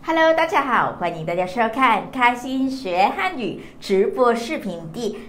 Hello， 大家好，欢迎大家收看开心学汉语直播视频第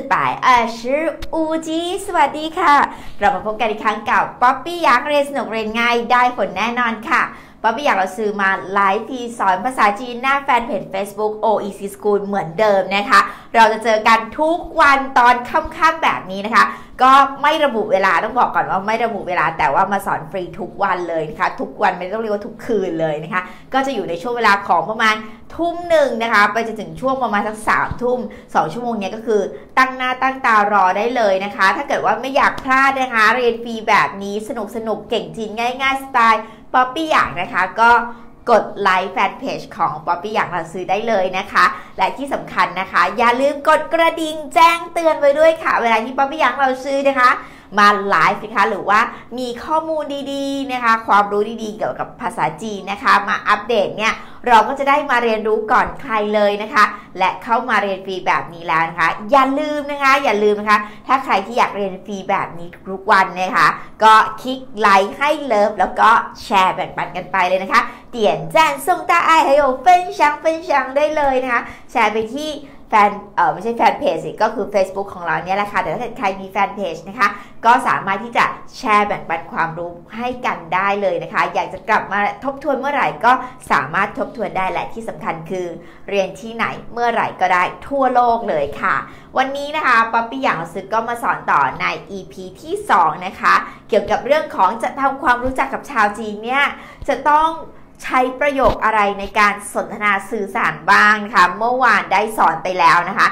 425集สวัสดีค่ะเรามาพบกันอีกครั้งกับป๊อปปี้ยักษ์เรียนสนุกเรียนง่ายได้ผลแน่นอนค่ะป๊อปปี้อยากเราซื้อมาไลฟ์พีสอนภาษาจีนหน้าแฟนเพจ Facebook OEC School เหมือนเดิมนะคะเราจะเจอกันทุกวันตอนค่ำๆแบบนี้นะคะก็ไม่ระบุเวลาต้องบอกก่อนว่าไม่ระบุเวลาแต่ว่ามาสอนฟรีทุกวันเลยนะคะทุกวันไม่ต้องเรียกว่าทุกคืนเลยนะคะก็จะอยู่ในช่วงเวลาของประมาณทุ่มหนึ่งนะคะไปจนถึงช่วงประมาณสัก3 ทุ่ม2 ชั่วโมงนี้ก็คือตั้งหน้าตั้งตารอได้เลยนะคะถ้าเกิดว่าไม่อยากพลาดนะคะเรียนฟรีแบบนี้สนุกเก่งจริงง่ายๆสไตล์ป๊อปปี้อยากนะคะก็กดไลค์แฟนเพจของป๊อปปี้อยากเราซื้อได้เลยนะคะและที่สำคัญนะคะอย่าลืมกดกระดิ่งแจ้งเตือนไว้ด้วยค่ะเวลาที่ป๊อปปี้อยากเราซื้อนะคะมาไลฟ์นะคะหรือว่ามีข้อมูลดีๆนะคะความรู้ดีๆเกี่ยวกับภาษาจีนนะคะมาอัปเดตเนี่ยเราก็จะได้มาเรียนรู้ก่อนใครเลยนะคะและเข้ามาเรียนฟรีแบบนี้แล้วนะคะอย่าลืมนะคะถ้าใครที่อยากเรียนฟรีแบบนี้ทุกวันนะคะก็คลิกไลค์ให้เลิฟแล้วก็แชร์แบ่งปันกันไปเลยนะคะ点赞送大爱还有分享ได้เลยนะคะแชร์ไปที่แฟนไม่ใช่แฟนเพจสิก็คือ Facebook ของเราเนี่ยแหละค่ะแต่ถ้าเกิดใครมีแฟนเพจนะคะก็สามารถที่จะแชร์แบ่งปันความรู้ให้กันได้เลยนะคะอยากจะกลับมาทบทวนเมื่อไหร่ก็สามารถทบทวนได้และที่สำคัญคือเรียนที่ไหนเมื่อไหร่ก็ได้ทั่วโลกเลยค่ะวันนี้นะคะป๊อปปี้อย่างเราซื้อก็มาสอนต่อใน EP ที่2นะคะเกี่ยวกับเรื่องของจะทำความรู้จักกับชาวจีนเนี่ยจะต้องใช้ประโยคอะไรในการสนทนาสื่อสารบ้างนะคะเมื่อวานได้สอนไปแล้วนะคะ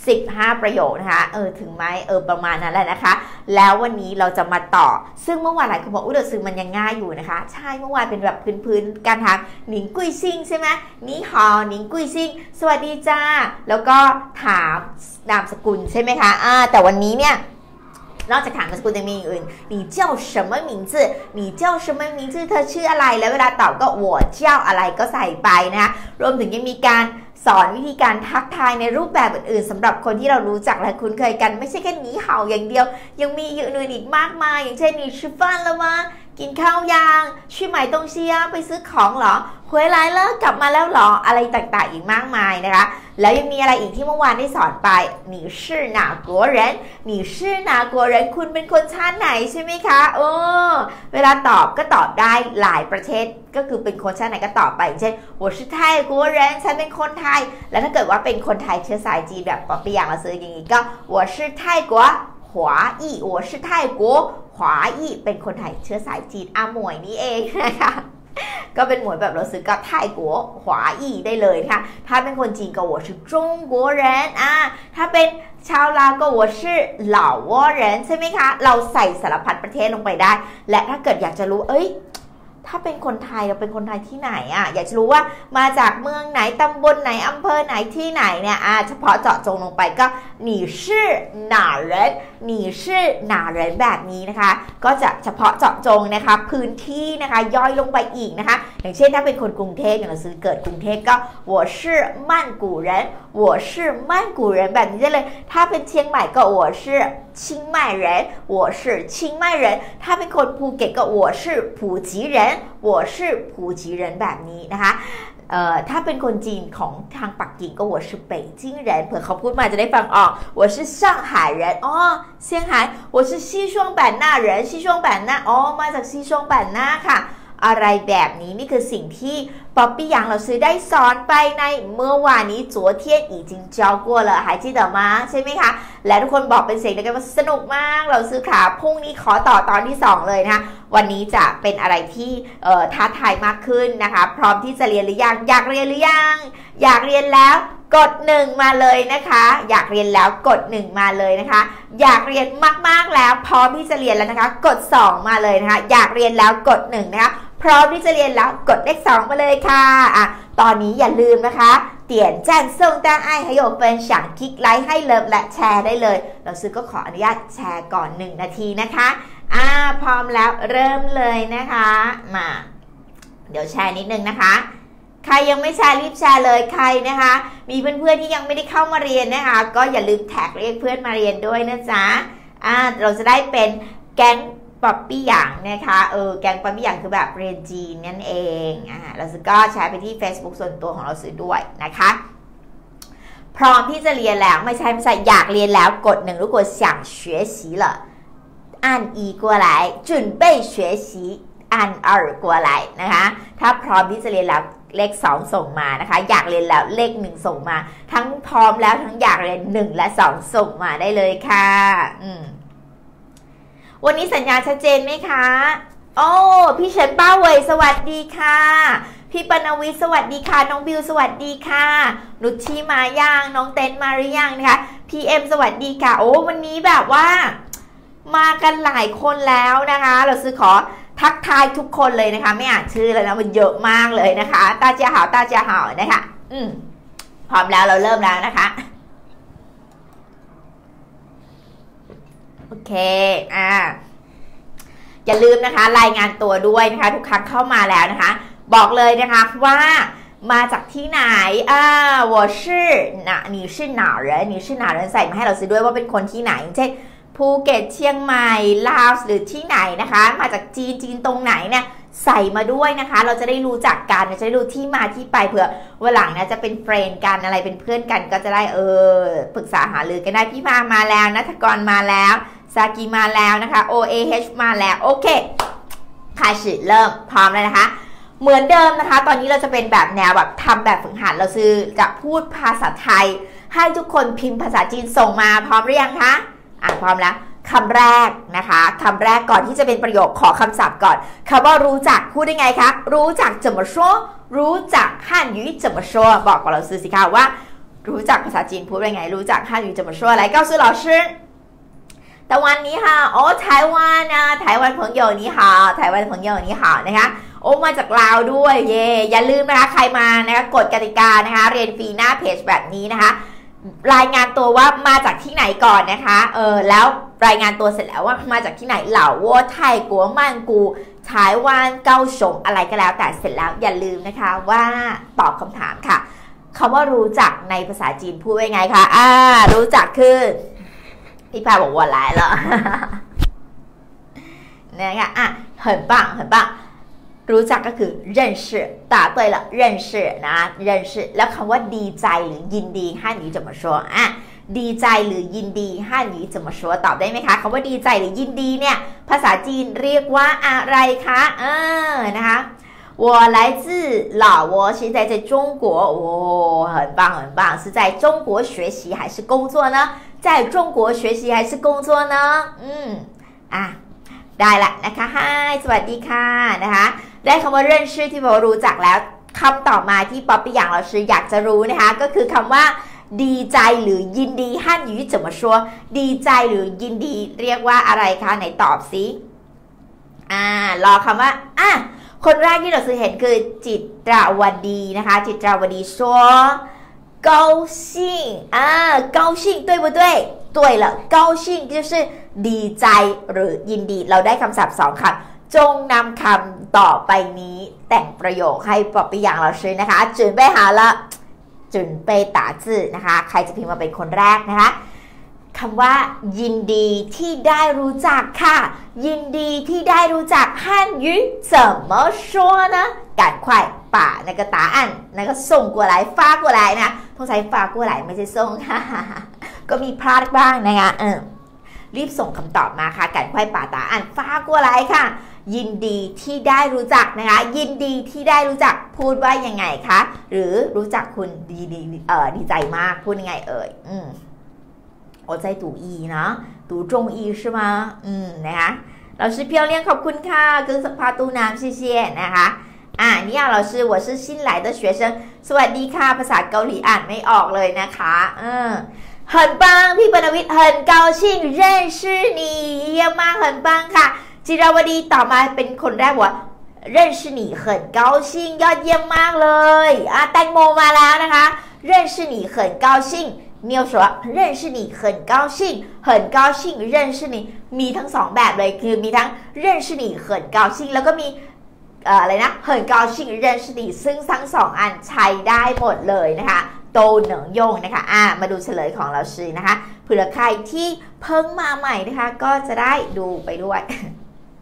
15ประโยคนะคะถึงไหมประมาณนั้นแหละนะคะแล้ววันนี้เราจะมาต่อซึ่งเมื่อวานหลายคนบอกเดี๋ยวซึ่งมันยังง่ายอยู่นะคะใช่เมื่อวานเป็นแบบพื้นการถามหนิงกุยซิงใช่ไหมนี่ฮอหนิงกุยซิงสวัสดีจ้าแล้วก็ถามนามสกุลใช่ไหมคะแต่วันนี้เนี่ยนอกจากถามนามสกุลจะมีอื่น你叫什么名字你叫什么名字เธอชื่ออะไรแล้วเวลาตอบก็我叫อะไรก็ใส่ไปนะคะรวมถึงยังมีการสอนวิธีการทักทายในรูปแบบอื่นๆสำหรับคนที่เรารู้จักและคุ้นเคยกันไม่ใช่แค่หนีเห่าอย่างเดียวยังมีอื่นๆอีกมากมายอย่างเช่น你吃饭了吗กินข้าวยัง去买东西啊ไปซื้อของเหรอ回来了กลับมาแล้วเหรออะไรต่างๆอีกมากมายนะคะแล้วยังมีอะไรอีกที่เมื่อวานได้สอนไป你是哪国人你是哪国人คุณเป็นคนชาติไหนใช่ไหมคะเวลาตอบก็ตอบได้หลายประเทศก็คือเป็นคนชาติไหนก็ตอบไปเช่น我是泰国人ฉันเป็นคนไทยแล้วถ้าเกิดว่าเป็นคนไทยเชื้อสายจีนแบบป๊อปปี้อย่างเราซื้ออย่างนี้ก็我是泰国华裔我是泰国华裔เป็นคนไทยเชื้อสายจีนหมวยนี่เองนะคะก็เป็นหมวยแบบเราซื้อกับไทยกัวหวาอีได้เลยค่ะถ้าเป็นคนจีนก็我是中国人ถ้าเป็นชาวลาวก็我是老挝人ใช่ไหมคะเราใส่สารพัดประเทศลงไปได้และถ้าเกิดอยากจะรู้ถ้าเป็นคนไทยเราเป็นคนไทยที่ไหนอยากจะรู้ว่ามาจากเมืองไหนตำบลไหนอำเภอไหนที่ไหนเนี่ยเฉพาะเจาะจงลงไปก็你是哪人你是哪人แบบนี้นะคะก็จะเฉพาะเจาะจงนะคะพื้นที่นะคะย่อยลงไปอีกนะคะอย่างเช่นถ้าเป็นคนกรุงเทพอย่างเราซื้อเกิดกรุงเทพก็我是曼谷人我是曼谷人แบบนี้ได้เลยถ้าเป็นเชียงใหม่ก็我是清迈人我是清迈人ถ้าเป็นคนภูเก็ตก็我是普吉人我是普吉人แบบนี้นะคะถ้าเป็นคนจีนของทางปักกิ่งก็我是北京人เผื่อเขาพูดมาจะได้ฟังออก我是上海人เซี่ยงไฮ้我是西双版纳人西双版纳มาจาก西双版纳ค่ะอะไรแบบนี้นี่คือสิ่งที่ป๊อปปี้ยังเราซื้อได้สอนไปในเมื่อวานนี้昨天已经教过了还记得吗ใช่ไหมคะและทุกคนบอกเป็นเสียงเดียวกันว่าสนุกมากเราซื้อขาพรุ่งนี้ขอต่อตอนที่2เลยนะคะวันนี้จะเป็นอะไรที่ท้าทายมากขึ้นนะคะพร้อมที่จะเรียนหรือยังอยากเรียนหรือยังอยากเรียนแล้วกด1มาเลยนะคะอยากเรียนแล้วกด1มาเลยนะคะอยากเรียนมากๆแล้วพร้อมที่จะเรียนแล้วนะคะกด2มาเลยนะคะอยากเรียนแล้วกด1นะคะพร้อมที่จะเรียนแล้วกดเลข2มาเลยค่ะตอนนี้อย่าลืมนะคะ点赞送大爱还有分享คลิกไลค์ให้เลิฟและแชร์ได้เลยเราซื้อก็ขออนุญาตแชร์ก่อน1นาทีนะคะพร้อมแล้วเริ่มเลยนะคะมาเดี๋ยวแชร์นิดนึงนะคะใครยังไม่แชร์รีบแชร์เลยใครนะคะมีเพื่อนๆที่ยังไม่ได้เข้ามาเรียนนะคะก็อย่าลืมแท็กเรียกเพื่อนมาเรียนด้วยนะจ๊ะเราจะได้เป็นแก๊งป๊อปปี้หยางนะคะแกงป๊อปปี้หยางคือแบบเรียนจีนนั่นเองเราซื้อก็แชร์ไปที่ Facebook ส่วนตัวของเราซื้อด้วยนะคะพร้อมที่จะเรียนแล้วไม่ใช่อยากเรียนแล้วกด1如果想学习了按1过来准备学习按2过来นะคะถ้าพร้อมที่จะเรียนแล้วเลข2ส่งมานะคะอยากเรียนแล้วเลข1ส่งมาทั้งพร้อมแล้วทั้งอยากเรียน1และ2ส่งมาได้เลยค่ะวันนี้สัญญาณชัดเจนไหมคะโอ้พี่เฉินป้าเวยสวัสดีค่ะพี่ปนวิทย์สวัสดีค่ะน้องบิวสวัสดีค่ะนุชชีมาย่างน้องเต้นมาหรือยังนะคะพี่เอ็มสวัสดีค่ะโอ้วันนี้แบบว่ามากันหลายคนแล้วนะคะเราซื้อขอทักทายทุกคนเลยนะคะไม่อ่านชื่อเลยนะมันเยอะมากเลยนะคะตาเจียหาวตาเจียหาวนะคะพร้อมแล้วเราเริ่มแล้วนะคะโอเคอย่าลืมนะคะรายงานตัวด้วยนะคะทุกครั้งเข้ามาแล้วนะคะบอกเลยนะคะว่ามาจากที่ไหน我是你是哪人你是哪人ใส่มาให้เราซื้อด้วยว่าเป็นคนที่ไหนเช่นภูเก็ตเชียงใหม่ลาวหรือที่ไหนนะคะมาจากจีนตรงไหนเนี่ยใส่มาด้วยนะคะเราจะได้รู้จักกันจะได้รู้ที่มาที่ไปเผื่อวันหลังนะจะเป็นเฟรนด์กันอะไรเป็นเพื่อนกันก็จะได้ปรึกษาหารือกันได้พี่มาแล้วนัทกรมาแล้วซากิมาแล้วนะคะ OAH มาแล้วโอเคค่ะเริ่มพร้อมแล้วนะคะเหมือนเดิมนะคะตอนนี้เราจะเป็นแบบแนวแบบทำแบบฝึกหัดเราซื้อจะพูดภาษาไทยให้ทุกคนพิมพ์ภาษาจีนส่งมาพร้อมหรือยังคะพร้อมแล้วคำแรกนะคะคำแรกก่อนที่จะเป็นประโยคขอคำศัพท์ก่อนคำว่ารู้จักพูดได้ไงคะรู้จัก怎么说รู้จัก汉语怎么说บอกกับเราซื้อสิคะว่ารู้จักภาษาจีนพูดได้ไงรู้จัก汉语怎么说来告诉老师ตะวันนี้ค่ะโอ้ไต้หวันไต้หวัน朋友你好ไต้หวัน朋友你好นะคะโอ้มาจากลาวด้วยเย่อย่าลืมนะคะใครมานะคะกฎกติกานะคะเรียนฟรีหน้าเพจแบบนี้นะคะรายงานตัวว่ามาจากที่ไหนก่อนนะคะแล้วรายงานตัวเสร็จแล้วว่ามาจากที่ไหนเหล่าวัวไทยกัวมั่นกูไต้หวันเกาสงอะไรก็แล้วแต่เสร็จแล้วอย่าลืมนะคะว่าตอบคำถามค่ะคำว่ารู้จักในภาษาจีนพูดว่าไงคะรู้จักคือพี่พาบอกว่าหลายแล้วนะคะ很棒很棒รู้จักก็คือ认识答对了认识นะ认识แล้วคำว่าดีใจหรือยินดี汉语怎么说ดีใจหรือยินดี汉语怎么说ตอบได้ไหมคะคำว่าดีใจหรือยินดีเนี่ยภาษาจีนเรียกว่าอะไรคะนะคะ我来自老挝现在在中国很棒很棒是在中国学习还是工作呢在中国学习还是工作呢ได้ละนะคะ嗨สวัสดีค่ะนะคะได้คำว่าเรื่องชื่อที่เรารู้จักแล้วคำต่อมาที่ป๊อปปี้อย่างเราชื่ออยากจะรู้นะคะก็คือคำว่าดีใจหรือยินดี汉语怎么说ดีใจหรือยินดีเรียกว่าอะไรคะไหนตอบสิรอคำว่าคนแรกที่เราซื้อเห็นคือจิตรวดีนะคะจิตรวดี说高兴高兴对不对对了高兴就是ดีใจหรือยินดีเราได้คำศัพท์2คำจงนำคำต่อไปนี้แต่งประโยคให้ป๊อปปี้อย่างเราซื้อนะคะ准备好了准备打字นะคะใครจะพิมพ์มาเป็นคนแรกนะคะคำว่ายินดีที่ได้รู้จักค่ะยินดีที่ได้รู้จัก汉语怎么说呢赶快把那个答案那个送过来发过来นะต้องใช้发过来ไม่ใช่ส่งค่ะก็มีพลาดบ้างนะคะรีบส่งคำตอบมาค่ะ赶快把答案发过来ค่ะยินดีที่ได้รู้จักนะคะยินดีที่ได้รู้จักพูดว่ายังไงคะหรือรู้จักคุณดีใจมากพูดยังไง我在读医นะ读中医是吗นะคะ老师漂亮ขอบคุณค่ะ跟พาตูน้ำ谢谢นะคะ你好老师我是新来的学生สวัสดีค่ะภาษาเกาหลีอ่านไม่ออกเลยนะคะ很棒พี่ปนวิทย์很高兴认识你เยี่ยมมาก很棒ค่ะจิราวดีต่อมาเป็นคนแรกว่า认识你很高兴ยอดเยี่ยมมากเลยแตงโมมาแล้วนะคะ认识你很高兴你有说认识你很高兴很高兴认识你มีทั้งสองแบบเลยคือมีทั้ง认识你很高兴แล้วก็มีอะไรนะ很高兴认识你ซึ่งทั้งสองอันใช้ได้หมดเลยนะคะโตเหนิงยงนะคะมาดูเฉลยของเราซื้อนะคะเผื่อใครที่เพิ่งมาใหม่นะคะก็จะได้ดูไปด้วย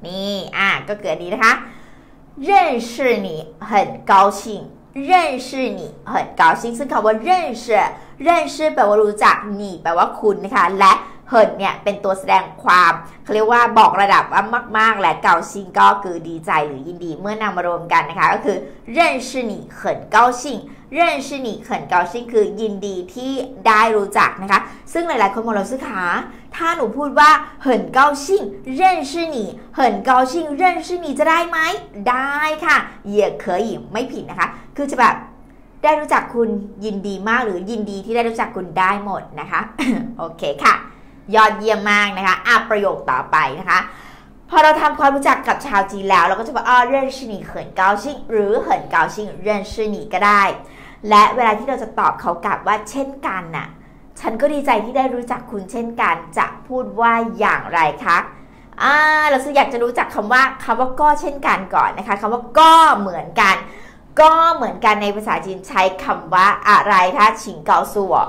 นี่ก็เกิดนี้นะคะ认识你很高兴认识你很高兴ซึ่งคำว่า认识แปลว่ารู้จัก你แปลว่าคุณนะคะและเหินเนี่ยเป็นตัวแสดงความเขาเรียกว่าบอกระดับว่ามากๆและเกาซิงก็คือดีใจหรือยินดีเมื่อนำมารวมกันนะคะก็คือ认识你很高兴认识你很高兴คือยินดีที่ได้รู้จักนะคะซึ่งหลายๆคนบอกเราซื้อขาถ้าหนูพูดว่า很高兴认识你很高兴认识你จะได้ไหมได้ค่ะ也可以ไม่ผิดนะคะคือจะแบบได้รู้จักคุณยินดีมากหรือยินดีที่ได้รู้จักคุณได้หมดนะคะ โอเคค่ะยอดเยี่ยมมากนะคะประโยคต่อไปนะคะพอเราทำความรู้จักกับชาวจีนแล้วเราก็จะบอกเ认识你很高兴หรือ很高兴认识你ก็ได้และเวลาที่เราจะตอบเขากลับว่าเช่นกันน่ะฉันก็ดีใจที่ได้รู้จักคุณเช่นกันจะพูดว่าอย่างไรคะเราอยากจะรู้จักคำว่าก็เช่นกันก่อนนะคะคำว่าก็เหมือนกันก็เหมือนกันในภาษาจีนใช้คำว่าอะไรคะชิงเกาซัว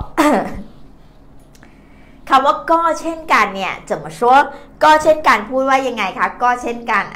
คำว่าก็เช่นกันเนี่ยจะมา说ก็เช่นกันพูดว่ายังไงคะก็เช่นกัน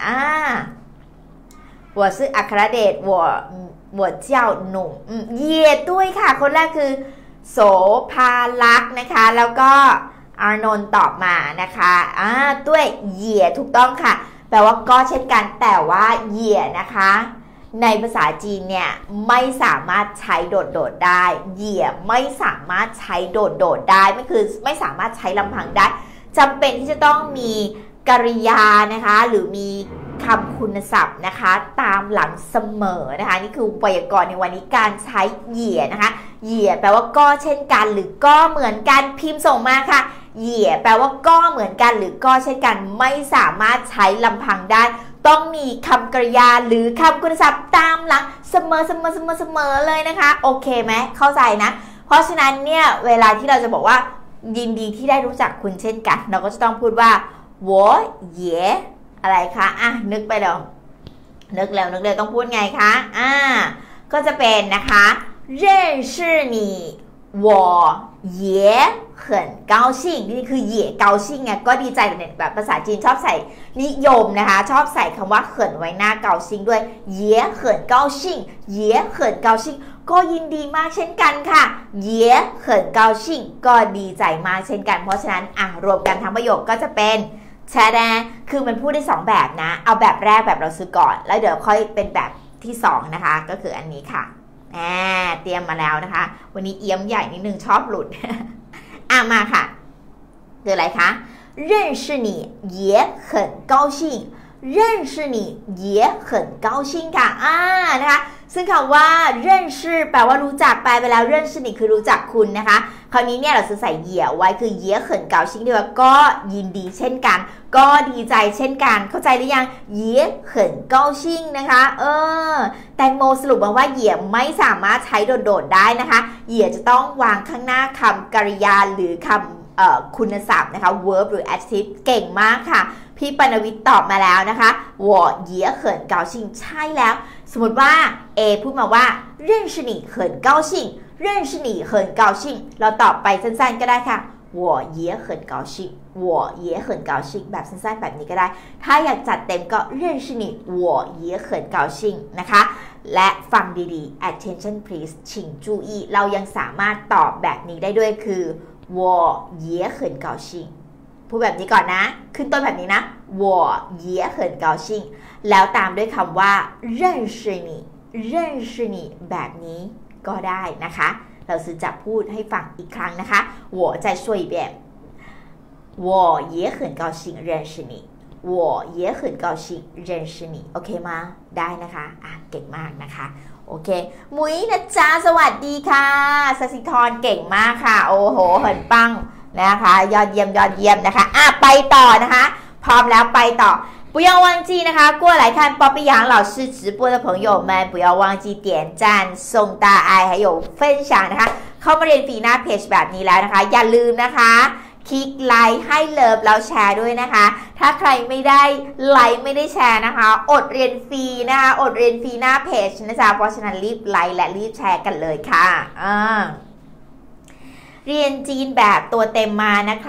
我是อัครเดช我叫หนุ่มเย่ด้วยค่ะคนแรกคือโสภาลักษณ์นะคะแล้วก็อานนท์ตอบมานะคะด้วยเย่ถูกต้องค่ะแปลว่าก็เช่นกันแต่ว่าเย่นะคะในภาษาจีนเนี่ยไม่สามารถใช้โดดได้เหยี่ยไม่สามารถใช้โดดได้ไม่สามารถใช้ลำพังได้จำเป็นที่จะต้องมีกริยานะคะหรือมีคำคุณศัพท์นะคะตามหลังเสมอนะคะนี่คือไวยากรณ์ในวันนี้การใช้เหยี่ยนะคะเหยี่ยแปลว่าก็เช่นกันหรือก็เหมือนกันพิมพ์ส่งมาค่ะเหยี่ยแปลว่าก็เหมือนกันหรือก็เช่นกันไม่สามารถใช้ลำพังได้ต้องมีคำกริยาหรือคำคุณศัพท์ตามหลังเสมอเลยนะคะโอเคไหมเข้าใจนะเพราะฉะนั้นเนี่ยเวลาที่เราจะบอกว่ายินดีที่ได้รู้จักคุณเช่นกันเราก็จะต้องพูดว่า我也อะไรคะนึกไปแล้วนึกแล้วต้องพูดไงคะก็จะเป็นนะคะ认识你我也很高兴นี่คือ也高兴ไงก็ดีใจแบบภาษาจีนชอบใส่นิยมนะคะชอบใส่คำว่าเขินไว้หน้าเกาซิงด้วย也很高兴也很高興ก็ยินดีมากเช่นกันค่ะ也很高興ก็ดีใจมากเช่นกันเพราะฉะนั้นรวมกันทั้งประโยคก็จะเป็นแชร์แดงคือมันพูดได้2แบบนะเอาแบบแรกแบบเราซื้อก่อนแล้วเดี๋ยวค่อยเป็นแบบที่2นะคะก็คืออันนี้ค่ะเตรียมมาแล้วนะคะวันนี้เอี้ยมใหญ่นิดนึงชอบหลุด มาค่ะคืออะไรคะ认识你也很高兴认识你也很高兴ค่ะนะคะซึ่งคำว่าเร่นชื่อแปลว่ารู้จักแปลไปแล้วเร่นชื่อนี่คือรู้จักคุณนะคะคราวนี้เนี่ยเราจะใส่เหยี่ยไว้คือเหยี่ยเขินเกาชิงเดียวก็ยินดีเช่นกันก็ดีใจเช่นกันเข้าใจหรือยังเหยี่ยเขินเกาชิงนะคะแตงโมสรุปมาว่าเหยี่ยไม่สามารถใช้โดดๆได้นะคะเหยี่ยจะต้องวางข้างหน้าคำกริยาหรือคำคุณศัพท์นะคะ verb หรือ adjective เก่งมากค่ะพี่ปนวิทย์ตอบมาแล้วนะคะ我也很高兴ใช่แล้วสมมติว่า A พูดมาว่า认识你很高兴认识你很高兴เราตอบไปสั้นๆก็ได้ค่ะ我也很高興我也很高興แบบสั้นๆแบบนี้ก็ได้ถ้าอยากจัดเต็มก็认识你我也很高興นะคะและฟังดีๆ attention please 请注意เรายังสามารถตอบแบบนี้ได้ด้วยคือ我也很高興พูดแบบนี้ก่อนนะขึ้นต้นแบบนี้นะ我也很高興แล้วตามด้วยคำว่า认识你认识你แบบนี้ก็ได้นะคะเราซื้อจะพูดให้ฟังอีกครั้งนะคะ我再说一遍我也很高興認識你我也很高興認識你โอเคมาได้นะคะเก่งมากนะคะโอเคมุ้ยนะจ๊ะสวัสดีค่ะสสิธรเก่งมากค่ะโอ้โหเหินปังนะคะยอดเยี่ยมนะคะไปต่อนะคะพร้อมแล้วไปต่อ不要忘记นะคะ过来看ป๊อปปี้杨老师直播的朋友们不要忘记点赞送大爱还有分享นะคะเข้ามาเรียนฟรีหน้าเพจแบบนี้แล้วนะคะอย่าลืมนะคะคลิกไลค์ให้เลิฟแล้วแชร์ด้วยนะคะถ้าใครไม่ได้ไลค์ไม่ได้แชร์นะคะอดเรียนฟรีนะคะอดเรียนฟรีหน้าเพจนะจ๊ะเพราะฉะนั้นรีบไลค์และรีบแชร์กันเลยค่ะเรียนจีนแบบตัวเต็มมานะครับ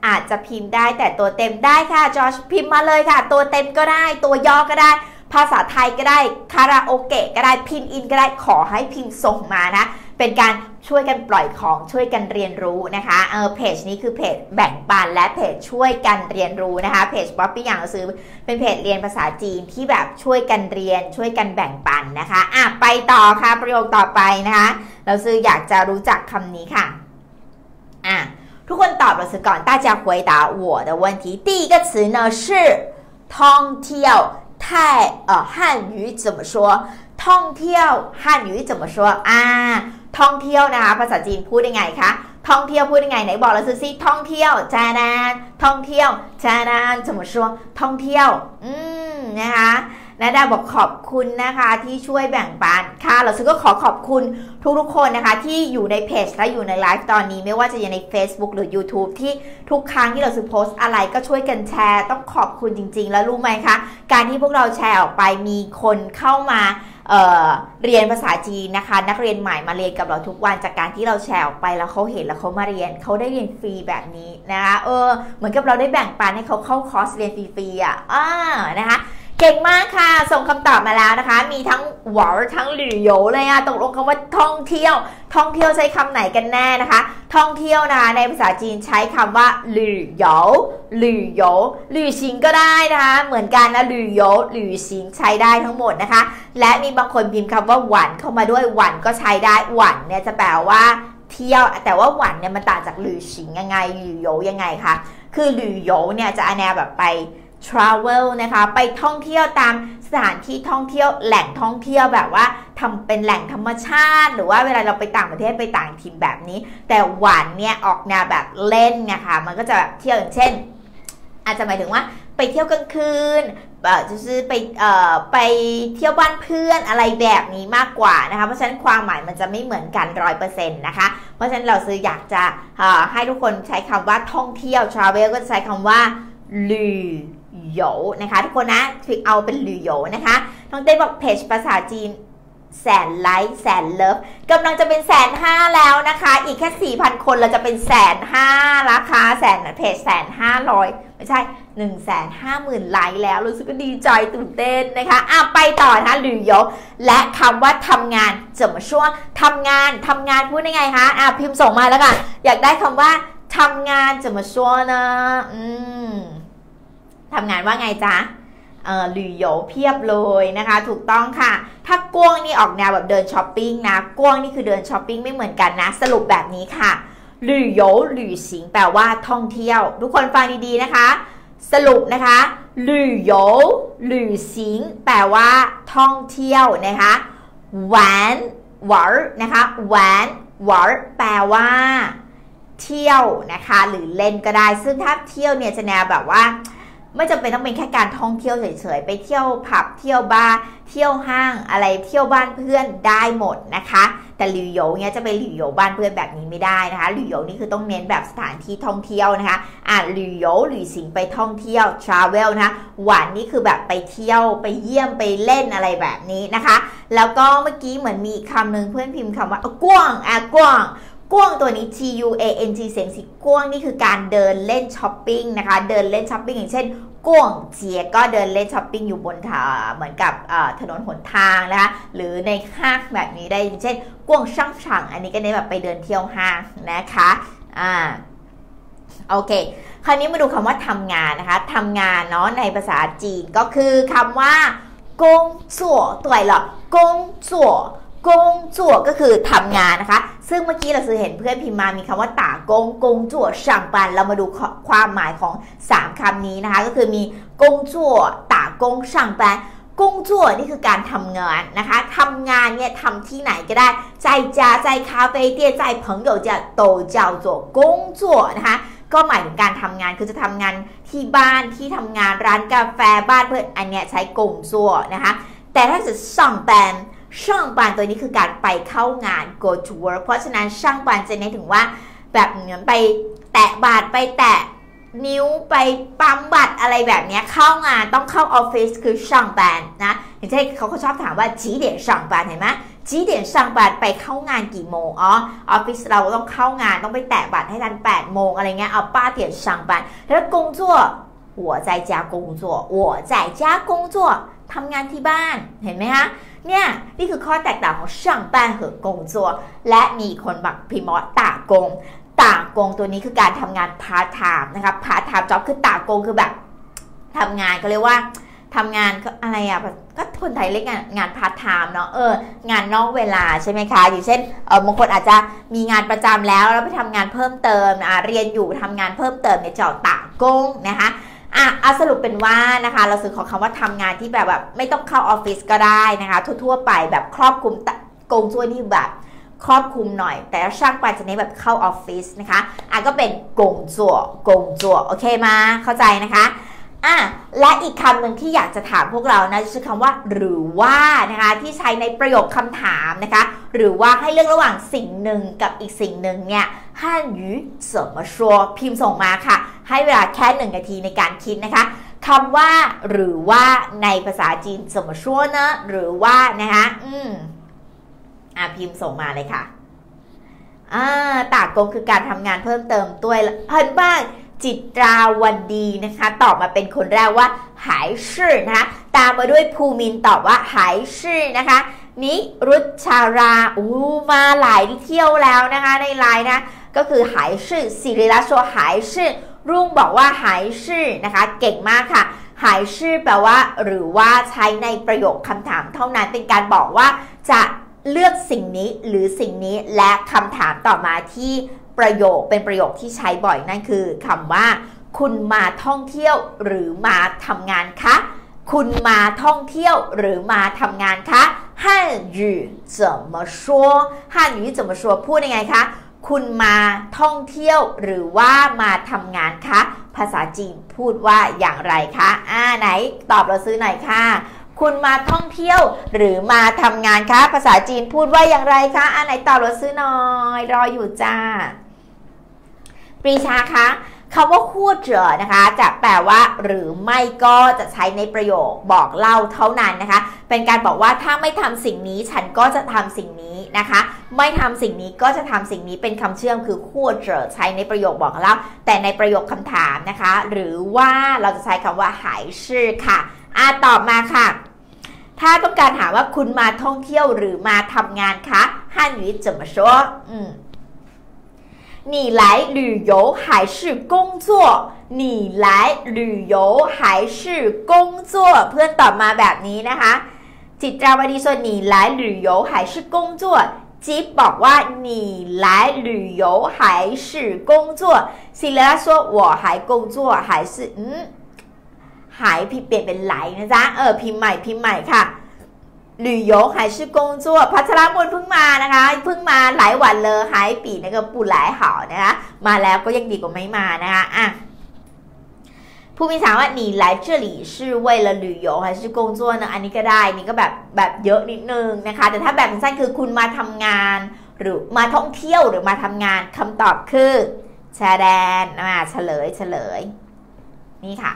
อาจจะพิมพ์ได้แต่ตัวเต็มได้ค่ะจอชพิมพ์มาเลยค่ะตัวเต็มก็ได้ตัวย่อก็ได้ภาษาไทยก็ได้คาราโอเกะก็ได้พิมพ์อินก็ได้ขอให้พิมพ์ส่งมานะเป็นการช่วยกันปล่อยของช่วยกันเรียนรู้นะคะเพจนี้คือเพจแบ่งปันและเพจช่วยกันเรียนรู้นะคะเพจป๊อปปี้อย่างซื้อเป็นเพจเรียนภาษาจีนที่แบบช่วยกันเรียนช่วยกันแบ่งปันนะคะไปต่อค่ะประโยคต่อไปนะคะเราซื้ออยากจะรู้จักคำนี้ค่ะทุกคนตอบเราซื้อก่อน大家回答我的问题第一个词呢是ท่องเที่ยว汉语怎么说ท่องเที่ยว汉语怎么说ท่องเที่ยวนะคะภาษาจีนพูดยังไงคะท่องเที่ยวพูดยังไงไหนบอกเราสิท่องเที่ยวจานานท่องเที่ยวจานาน怎么说ท่องเที่ยวนะคะนาดาบอกขอบคุณนะคะที่ช่วยแบ่งปันค่ะเราก็ขอขอบคุณทุกคนนะคะที่อยู่ในเพจและอยู่ในไลฟ์ตอนนี้ไม่ว่าจะอยู่ใน Facebook หรือ YouTube ที่ทุกครั้งที่เราโพสต์อะไรก็ช่วยกันแชร์ต้องขอบคุณจริงๆแล้วรู้ไหมคะการที่พวกเราแชร์ออกไปมีคนเข้ามาเรียนภาษาจีนนะคะนักเรียนใหม่มาเรียนกับเราทุกวันจากการที่เราแชร์ออกไปแล้วเขาเห็นแล้วเขามาเรียนเขาได้เรียนฟรีแบบนี้นะคะเหมือนกับเราได้แบ่งปันให้เขาเข้าคอร์สเรียนฟรีๆนะคะเก่งมากค่ะส่งคำตอบมาแล้วนะคะมีทั้งหวอทั้งหลี่โยเลยตกลงคำว่าท่องเที่ยวใช้คำไหนกันแน่นะคะท่องเที่ยวนะคะในภาษาจีนใช้คำว่าหลี่โยหลี่ชิงก็ได้นะคะเหมือนกันนะหลี่ชิงใช้ได้ทั้งหมดนะคะและมีบางคนพิมพ์คำว่าหวันเข้ามาด้วยหวันก็ใช้ได้หวันเนี่ยจะแปลว่าเที่ยวแต่ว่าหวันเนี่ยมันต่างจากหลี่ชิงยังไงหลี่โยยังไงคะคือหลี่โยเนี่ยจะแนวแบบไปtravel นะคะไปท่องเที่ยวตามสถานที่ท่องเที่ยวแหล่งท่องเที่ยวแบบว่าทำเป็นแหล่งธรรมชาติหรือว่าเวลาเราไปต่างประเทศไปต่างถิ่นแบบนี้แต่หวานเนี่ยออกแนวแบบเล่นนะคะมันก็จะแบบเที่ยวอย่างเช่นอาจจะหมายถึงว่าไปเที่ยวกลางคืนจะซื้อไปเที่ยวบ้านเพื่อนอะไรแบบนี้มากกว่านะคะเพราะฉะนั้นความหมายมันจะไม่เหมือนกัน 100% นะคะเพราะฉะนั้นเราซื้ออยากจะให้ทุกคนใช้คำว่าท่องเที่ยว travel ก็จะใช้คำว่าลือโยนะคะทุกคนนะฝึกเอาเป็นหลี่โยนะคะน้องเต้บอกเพจภาษาจีนแสนไลค์แสนเลิฟกำลังจะเป็น150,000แล้วนะคะอีกแค่ 4,000 คนเราจะเป็น150,000ราคาเพจ150,000ไม่ใช่150,000ไลค์แล้วรู้สึกก็ดีใจตื่นเต้นนะคะไปต่อนะคะหลี่โยและคำว่าทำงานจะมาช่วงทำงานพูดยังไงคะพิมพ์ส่งมาแล้วกันอยากได้คำว่าทำงานจะมาช่วงนะทำงานว่าไงจ๊ะหลี่โยเพียบเลยนะคะถูกต้องค่ะถ้ากวงนี่ออกแนวแบบเดินช้อปปิ้งนะกวงนี่คือเดินช้อปปิ้งไม่เหมือนกันนะสรุปแบบนี้ค่ะหลี่โยหลี่สิงแปลว่าท่องเที่ยวทุกคนฟังดีๆนะคะสรุปนะคะหลี่โยหลี่สิงแปลว่าท่องเที่ยวนะคะหวานนะคะหวานแปลว่าเที่ยวนะคะหรือเล่นก็ได้ซึ่งถ้าเที่ยวเนี่ยจะแนวแบบว่าไม่จำเป็นต้องเป็นแค่การท่องเที่ยวเฉยๆไปเที่ยวผับเที่ยวบาร์เที่ยวห้างอะไรเที่ยวบ้านเพื่อนได้หมดนะคะแต่หลี่โยเนี่ยจะไปหลี่โยบ้านเพื่อนแบบนี้ไม่ได้นะคะหลี่โยนี่คือต้องเน้นแบบสถานที่ท่องเที่ยวนะคะหลี่โยหลี่สิงไปท่องเที่ยว travel นะคะหวานนี่คือแบบไปเที่ยวไปเยี่ยมไปเล่นอะไรแบบนี้นะคะแล้วก็เมื่อกี้เหมือนมีอีกคำหนึ่งเพื่อนพิมพ์คำว่ากว้างกว้างตัวนี้ GUANG เสียงสีกว้างนี่คือการเดินเล่นช้อปปิ้งนะคะเดินเล่นช้อปปิ้งอย่างเช่นกว้างเจียก็เดินเล่นช้อปปิ้งอยู่บนเหมือนกับถนนหนทางนะคะหรือในห้างแบบนี้ได้อย่างเช่นกว้างช่างฉังอันนี้ก็ได้แบบไปเดินเที่ยวห้างนะคะโอเคคราวนี้มาดูคำว่าทำงานนะคะทำงานเนาะในภาษาจีนก็คือคำว่ากงจั่วตัวเหรอกงจั่วก็คือทำงานนะคะซึ่งเมื่อกี้เราซื้อเห็นเพื่อนพิมพ์มามีคำว่าต่ากงจั่วช่างปันเรามาดูความหมายของ3คำนี้นะคะก็คือมีกงจั่วต่ากงช่างปันกงจั่วนี่คือการทำงานนะคะทำงานเนี่ยทำที่ไหนก็ได้在家在咖啡店在朋友家都叫做工作นะคะก็หมายถึงการทำงานคือจะทำงานที่บ้านที่ทำงานร้านกาแฟบ้านเพื่อนอันเนี้ยใช้กงจั่วนะคะแต่ถ้าจะช่างปันตัวนี้คือการไปเข้างาน go to work เพราะฉะนั้นช่างปันจะเน้นถึงว่าแบบเหมือนไปแตะบาทไปแตะนิ้วไปปั๊มบัตรอะไรแบบนี้เข้างานต้องเข้าออฟฟิศคือช่างปันนะอย่างเช่นเขาชอบถามว่า几点上班เห็นไหมจีเดียน上班ไปเข้างานกี่โมงอ๋อออฟฟิศเราต้องเข้างานต้องไปแตะบัตรให้ทัน8 โมงอะไรเงี้ยเอา8 点上班แล้ว工作我在家工作我在家工作ทำงานที่บ้านเห็นไหมคะเนี่ยนี่คือข้อแตกต่างของ上班和工作และมีคนบักพิมพ์ว่าต่ากงตัวนี้คือการทำงานพาร์ทไทม์นะคะพาร์ทไทม์จ็อบคือต่ากงคือแบบทำงานก็เรียกว่าทำงานอะไรอ่ะก็คนไทยเรียกงานพาร์ทไทม์เนาะงานนอกเวลาใช่ไหมคะอย่างเช่นบางคนอาจจะมีงานประจำแล้วไปทำงานเพิ่มเติมเรียนอยู่ทำงานเพิ่มเติมเนี่ยจะต่ากงนะคะสรุปเป็นว่านะคะเราสื่อของคำว่าทำงานที่แบบไม่ต้องเข้าออฟฟิศก็ได้นะคะทั่วๆไปแบบครอบคลุมกงจั่วนี่แบบครอบคลุมหน่อยแต่ช่างปานจะเน้นแบบเข้าออฟฟิศนะคะก็เป็นกงจั่วโอเคมาเข้าใจนะคะและอีกคำหนึ่งที่อยากจะถามพวกเรานะคือคำว่าหรือว่านะคะที่ใช้ในประโยคคำถามนะคะหรือว่าให้เลือกระหว่างสิ่งหนึ่งกับอีกสิ่งหนึ่งเนี่ยฮั่นหยู怎么说พิมพ์ส่งมาค่ะให้เวลาแค่1 นาทีในการคิดนะคะคำว่าหรือว่าในภาษาจีน怎么说呢หรือว่านะคะพิมพ์ส่งมาเลยค่ะต่างกงคือการทำงานเพิ่มเติมด้วยเพิ่นบ้างจิตราวันดีนะคะตอบมาเป็นคนแรกว่าหายชื่อนะคะตามมาด้วยภูมินตอบว่าหายชื่อนะคะนิรุชารามาหลายที่เที่ยวแล้วนะคะในไลน์นะก็คือหายชื่อสิริรัตน์หายชื่อรุ่งบอกว่าหายชื่อนะคะเก่งมากค่ะหายชื่อแปลว่าหรือว่าใช้ในประโยคคำถามเท่านั้นเป็นการบอกว่าจะเลือกสิ่งนี้หรือสิ่งนี้และคำถามต่อมาที่ประโยคเป็นประโยคที่ใช้บ่อยนั่นคือคำว่าคุณมาท่องเที่ยวหรือมาทำงานคะคุณมาท่องเที่ยวหรือมาทำงานคะ汉语怎么说汉语怎么说พูดยังไงคะคุณมาท่องเที่ยวหรือว่ามาทำงานคะภาษาจีนพูดว่าอย่างไรคะไหนตอบเราซื้อหน่อยค่ะคุณมาท่องเที่ยวหรือมาทำงานคะภาษาจีนพูดว่าอย่างไรคะไหนตอบเราซื้อหน่อยรออยู่จ้าปรีชาคะคำว่าคู่เจอนะคะจะแปลว่าหรือไม่ก็จะใช้ในประโยคบอกเล่าเท่านั้นนะคะเป็นการบอกว่าถ้าไม่ทำสิ่งนี้ฉันก็จะทำสิ่งนี้นะคะไม่ทำสิ่งนี้ก็จะทำสิ่งนี้เป็นคำเชื่อมคือคู่เจอใช้ในประโยคบอกเล่าแต่ในประโยคคำถามนะคะหรือว่าเราจะใช้คำว่าหายชื่อค่ะตอบมาค่ะถ้าต้องการถามว่าคุณมาท่องเที่ยวหรือมาทำงานคะ汉语怎么说你来旅游还是工作你来旅游还是工作เพื่อนตอบมาแบบนี้นะคะจิตราวดีส่วน你来旅游还是工作จิ๊บบอกว่า你来旅游还是工作ศิลา说我还工作还是หายเปลี่ยนเป็นไหลนะจ๊ะพิมพ์ใหม่ค่ะ旅游还是工作พัชรมนเพิ่งมานะคะเพิ่งมาหลายวันเลยหายปีนะก็ปูหลายหาวนะคะมาแล้วก็ยังดีกว่าไม่มานะคะผู้มีถามว่า你来这里是为了旅游还是工作呢อันนี้ก็ได้นี่ก็แบบเยอะนิดนึงนะคะแต่ถ้าแบบสั้นคือคุณมาทำงานหรือมาท่องเที่ยวหรือมาทำงานคำตอบคือแชร์แดนเฉลยนี่ค่ะ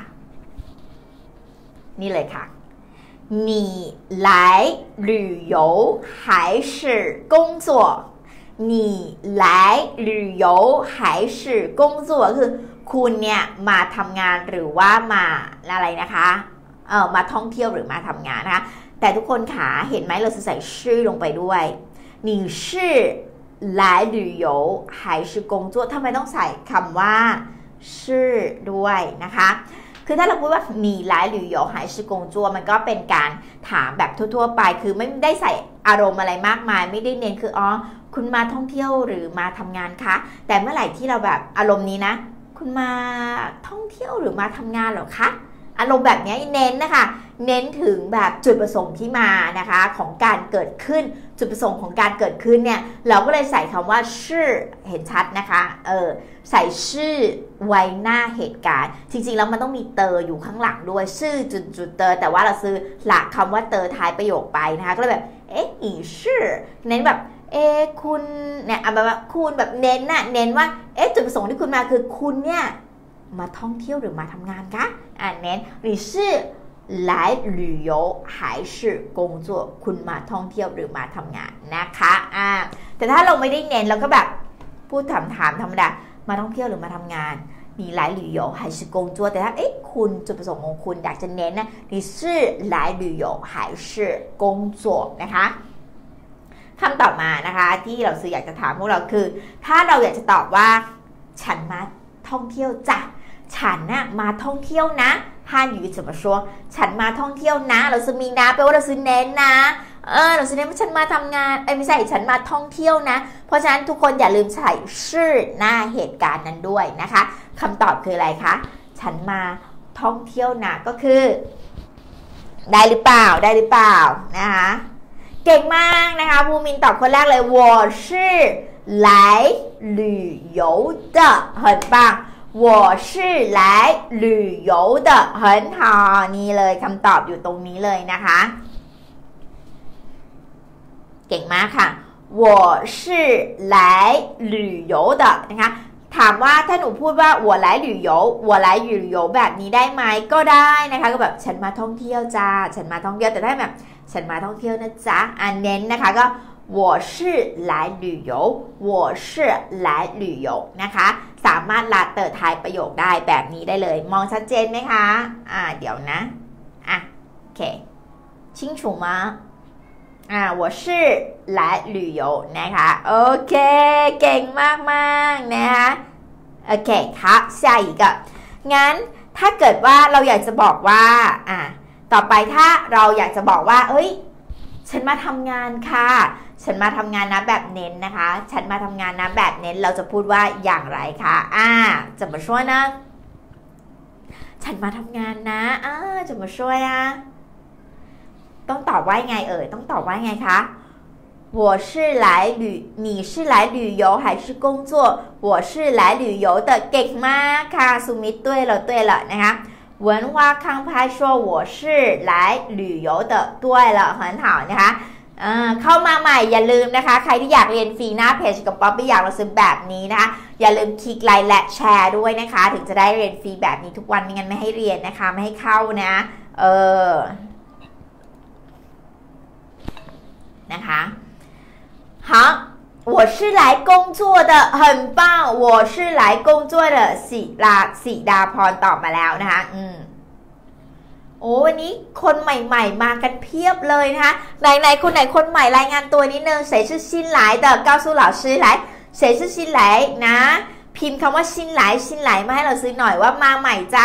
นี่เลยค่ะ你来旅游还是工作你来旅游还是工作คือคุณเนี่ยมาทำงานหรือว่ามาอะไรนะคะมาท่องเที่ยวหรือมาทำงานนะคะแต่ทุกคนขาเห็นไหมเราจะใส่ชื่อลงไปด้วย你是来旅游还是工作ทำไมต้องใส่คำว่าชื่อด้วยนะคะคือถ้าเราพูดว่าหนี来旅游还是工作มันก็เป็นการถามแบบทั่วๆไปคือไม่ได้ใส่อารมณ์อะไรมากมายไม่ได้เน้นคือคุณมาท่องเที่ยวหรือมาทำงานคะแต่เมื่อไหร่ที่เราแบบอารมณ์นี้นะคุณมาท่องเที่ยวหรือมาทำงานเหรอคะอารมณ์แบบนี้เน้นนะคะเน้นถึงแบบจุดประสงค์ที่มานะคะของการเกิดขึ้นจุดประสงค์ของการเกิดขึ้นเนี่ยเราก็เลยใส่คำว่าชื่อเห็นชัดนะคะใส่ชื่อไว้หน้าเหตุการณ์จริงๆแล้วมันต้องมีเตออยู่ข้างหลังด้วยชื่อจุดเตอแต่ว่าเราซื้อหลักคำว่าเตอท้ายประโยคไปนะคะก็เลยแบบอีชื่อเน้นแบบคุณเนี่ยแบบคุณแบบเน้นว่าจุดประสงค์ที่คุณมาคือคุณเนี่ยมาท่องเที่ยวหรือมาทำงานคะเน้นหรือ是来旅游还是工作คุณมาท่องเที่ยวหรือมาทำงานนะคะแต่ถ้าเราไม่ได้เน้นเราก็แบบพูดถามธรรมดามาท่องเที่ยวหรือมาทำงาน你来旅游还是工作แต่ถ้าคุณจุดประสงค์ของคุณอยากจะเน้นนะ你是来旅游还是工作นะคะคำตอบมานะคะที่เราซื้ออยากจะถามพวกเราคือถ้าเราอยากจะตอบว่าฉันมาท่องเที่ยวจ้ะฉันน่ะมาท่องเที่ยวนะ汉语怎么说ฉันมาท่องเที่ยวนะเราซื้อมีนะแปลว่าเราซื้อเน้นนะเราซื้อเน้นว่าฉันมาทำงานไม่ใช่ฉันมาท่องเที่ยวนะเพราะฉะนั้นทุกคนอย่าลืมใส่ชื่อหน้าเหตุการณ์นั้นด้วยนะคะคำตอบคืออะไรคะฉันมาท่องเที่ยวนะก็คือได้หรือเปล่านะคะเก่งมากนะคะภูมินตอบคนแรกเลย我是来旅游的很棒我是来旅游的很好นี่เลยคำตอบอยู่ตรงนี้เลยนะคะเก่งมากค่ะ我是来旅游的นะคะถามว่าถ้าหนูพูดว่า我来旅游我来旅游แบบนี้ได้ไหมก็ได้นะคะก็แบบฉันมาท่องเที่ยวจ้าฉันมาท่องเที่ยวแต่ถ้าแบบฉันมาท่องเที่ยวนะจ๊ะเน้นนะคะก็我是来旅游我是来旅游นะคะสามารถลาเติร์ท้ายประโยคได้แบบนี้ได้เลยมองชัดเจนไหมคะเดี๋ยวนะโอเค清楚吗我是来旅游นะคะโอเคเก่งมากๆนะคะโอเคครับ下一个งั้นถ้าเกิดว่าเราอยากจะบอกว่าต่อไปถ้าเราอยากจะบอกว่าฉันมาทำงานค่ะฉันมาทำงานนะแบบเน้นนะคะฉันมาทำงานนะแบบเน้นเราจะพูดว่าอย่างไรคะจะมาช่วยนะฉันมาทำงานนะจะมาช่วยต้องตอบว่าไงต้องตอบว่าไงคะ我是来你是来旅游还是工作我是来旅游的เก่งมากค่ะสุมิต对了นะคะ文化康拍说我是来旅游的对了很好นะคะเข้ามาใหม่อย่าลืมนะคะใครที่อยากเรียนฟรีหน้าเพจกับป๊อปปี้อยากเราซื้อแบบนี้นะคะอย่าลืมคลิกไลค์และแชร์ด้วยนะคะถึงจะได้เรียนฟรีแบบนี้ทุกวันไม่งั้นไม่ให้เรียนนะคะไม่ให้เข้านะนะคะ好我是来工作的很棒我是来工作的ศิดาพรตอบมาแล้วนะคะวันนี้คนใหม่ๆมากันเพียบเลยนะคะไหนคนไหนคนใหม่รายงานตัวนิดนึง谁是新来的告诉老师来谁是新来นะพิมพ์คำว่า新来มาให้เราซื้อหน่อยว่ามาใหม่จ้า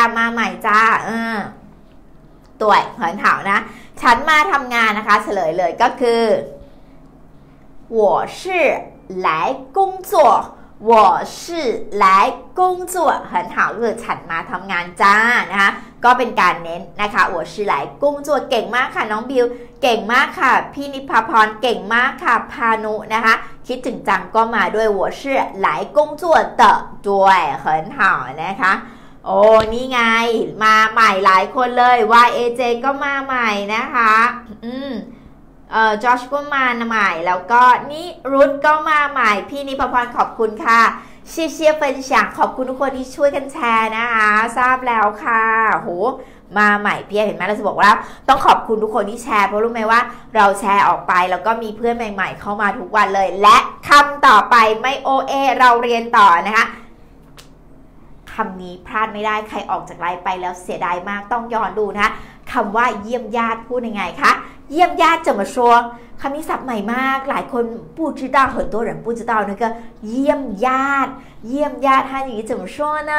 ตัว很好นะฉันมาทำงานนะคะเฉลยเลยก็คือ我是来工作我是来工作很好คือฉันมาทำงานจ้านะคะก็เป็นการเน้นนะคะ我是来工作เก่งมากค่ะน้องบิวเก่งมากค่ะพี่นิพาพรเก่งมากค่ะพานุนะคะคิดถึงจังก็มาด้วย我是来工作的对很好นะคะนี่ไงมาใหม่หลายคนเลย YAJ ก็มาใหม่นะคะจอชก็มาใหม่แล้วก็นี่รุทก็มาใหม่พี่นิพพรขอบคุณค่ะเชียร์เฟนฉากขอบคุณทุกคนที่ช่วยกันแชร์นะคะทราบแล้วค่ะโหมาใหม่เพียเห็นไหมเราจะบอกว่าต้องขอบคุณทุกคนที่แชร์เพราะรู้ไหมว่าเราแชร์ออกไปแล้วก็มีเพื่อนใหม่ๆเข้ามาทุกวันเลยและคำต่อไปไม่เราเรียนต่อนะคะคำนี้พลาดไม่ได้ใครออกจากไลฟ์ไปแล้วเสียดายมากต้องย้อนดูนะคะคำว่าเยี่ยมญาติพูดยังไงคะเยี่ยมญาติจะมา说คำนี้ศัพท์ใหม่มากหลายคน不知道很多人不知道那个เยี่ยมญาติ汉语怎么说呢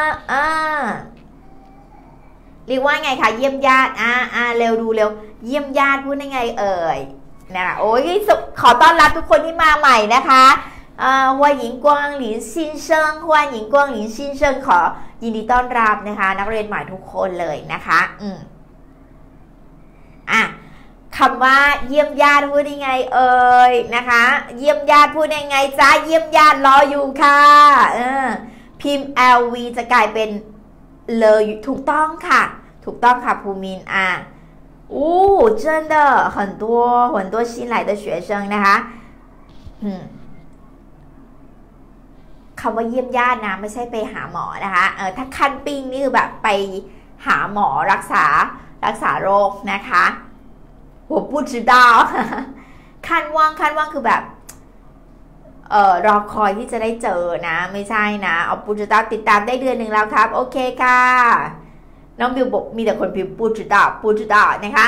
เรียกว่าไงคะเยี่ยมญาติเร็วดูเร็วเยี่ยมญาติพูดยังไงนะคะขอต้อนรับทุกคนที่มาใหม่นะคะ欢迎光临新生欢迎光临新生ขอยินดีต้อนรับนะคะนักเรียนใหม่ทุกคนเลยนะคะคำว่าเยี่ยมญาติพูดยังไงนะคะเยี่ยมญาติพูดยังไงจ้าเยี่ยมญาติรออยู่ค่ะพิมพ์ LV จะกลายเป็นเลยถูกต้องค่ะภูมิน真的很多新来的学生นะคะคำว่าเยี่ยมญาตินะไม่ใช่ไปหาหมอนะคะถ้าคันปิ้งนี่คือแบบไปหาหมอรักษารักษาโรคนะคะ我不知道คันว่างคือแบบรอคอยที่จะได้เจอนะไม่ใช่นะเอาปูจิตาติดตามได้เดือนหนึ่งแล้วครับโอเคค่ะน้องบิวบอกมีแต่คนพิมพ์ปูจิตานะคะ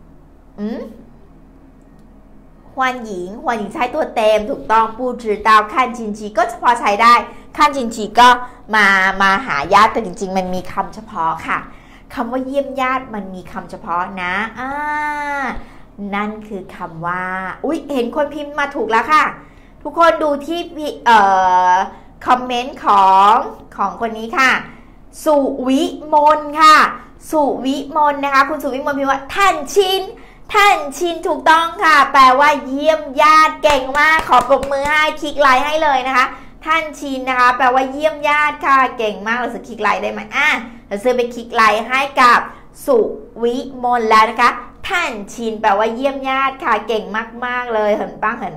ฮวนหญิงใช้ตัวเต็มถูกต้องปูจิตาคันจินจีก็เฉพาะใช้ได้คันจินจีก็มาหาญาติแต่จริงๆมันมีคำเฉพาะค่ะคำว่าเยี่ยมญาติมันมีคำเฉพาะนะนั่นคือคำว่าอุ๊ยเห็นคนพิมพ์มาถูกแล้วค่ะทุกคนดูที่คอมเมนต์ของคนนี้ค่ะสุวิมลค่ะสุวิมลนะคะคุณสุวิมลพิมพ์ว่าท่านชินถูกต้องค่ะแปลว่าเยี่ยมญาติเก่งมากขอปรบมือให้คลิกไลค์ให้เลยนะคะท่านชินนะคะแปลว่าเยี่ยมญาติค่ะเก่งมากเราซื้อคลิกไลค์ได้ไหมเราซื้อไปคลิกไลค์ให้กับสุวิมลแล้วนะคะท่านชินแปลว่าเยี่ยมญาติค่ะเก่งมากๆเลยเห็นปัง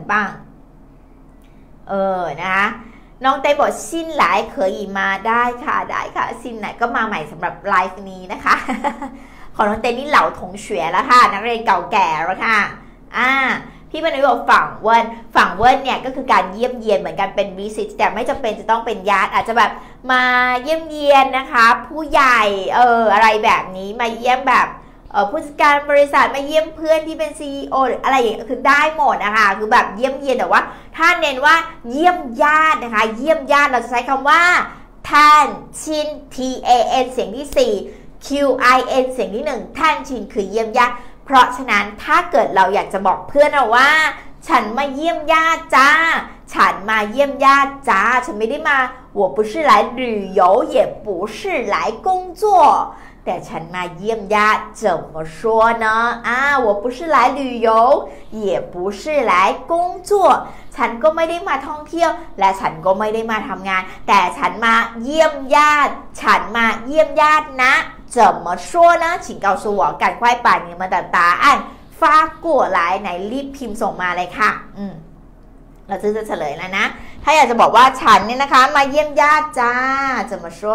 นะคะน้องเต้บอกสิ้นหลายเคยมาได้ค่ะสิ้นไหนก็มาใหม่สำหรับไลฟ์นี้นะคะของน้องเต้นี่เหล่าถงเฉวยแล้วค่ะนักเรียนเก่าแก่แล้วค่ะพี่บรรณุบอกฝั่งเวิร์นเนี่ยก็คือการเยี่ยมเยียนเหมือนกันเป็นวิสิตแต่ไม่จำเป็นจะต้องเป็นญาติอาจจะแบบมาเยี่ยมเยียนนะคะผู้ใหญ่อะไรแบบนี้มาเยี่ยมแบบผู้จัดการบริษัทมาเยี่ยมเพื่อนที่เป็น CEO หรืออะไรอย่างเงี้ยคือได้หมดนะคะคือแบบเยี่ยมเยียนแต่ว่าถ้าเน้นว่าเยี่ยมญาตินะคะเยี่ยมญาติเราจะใช้คำว่าท่านชิน TAN เสียงที่4 QIN เสียงที่1ท่านชินคือเยี่ยมญาติเพราะฉะนั้นถ้าเกิดเราอยากจะบอกเพื่อนเราว่าฉันมาเยี่ยมญาติจ้าฉันมาเยี่ยมญาติจ้าฉันไม่ได้มา我不是来旅游也不是来工作แต่ฉันมาเยี่ยมญาติ怎么说呢我不是来旅游也不是来工作ฉันก็ไม่ได้มาท่องเที่ยวและฉันก็ไม่ได้มาทำงานแต่ฉันมาเยี่ยมญาตินะ怎么说呢请告诉我赶快把你们的答案发过来ไหนรีบพิมพ์ส่งมาเลยค่ะเราจะเฉลยแล้วนะถ้าอยากจะบอกว่าฉันเนี่ยนะคะมาเยี่ยมญาติจ้า怎么说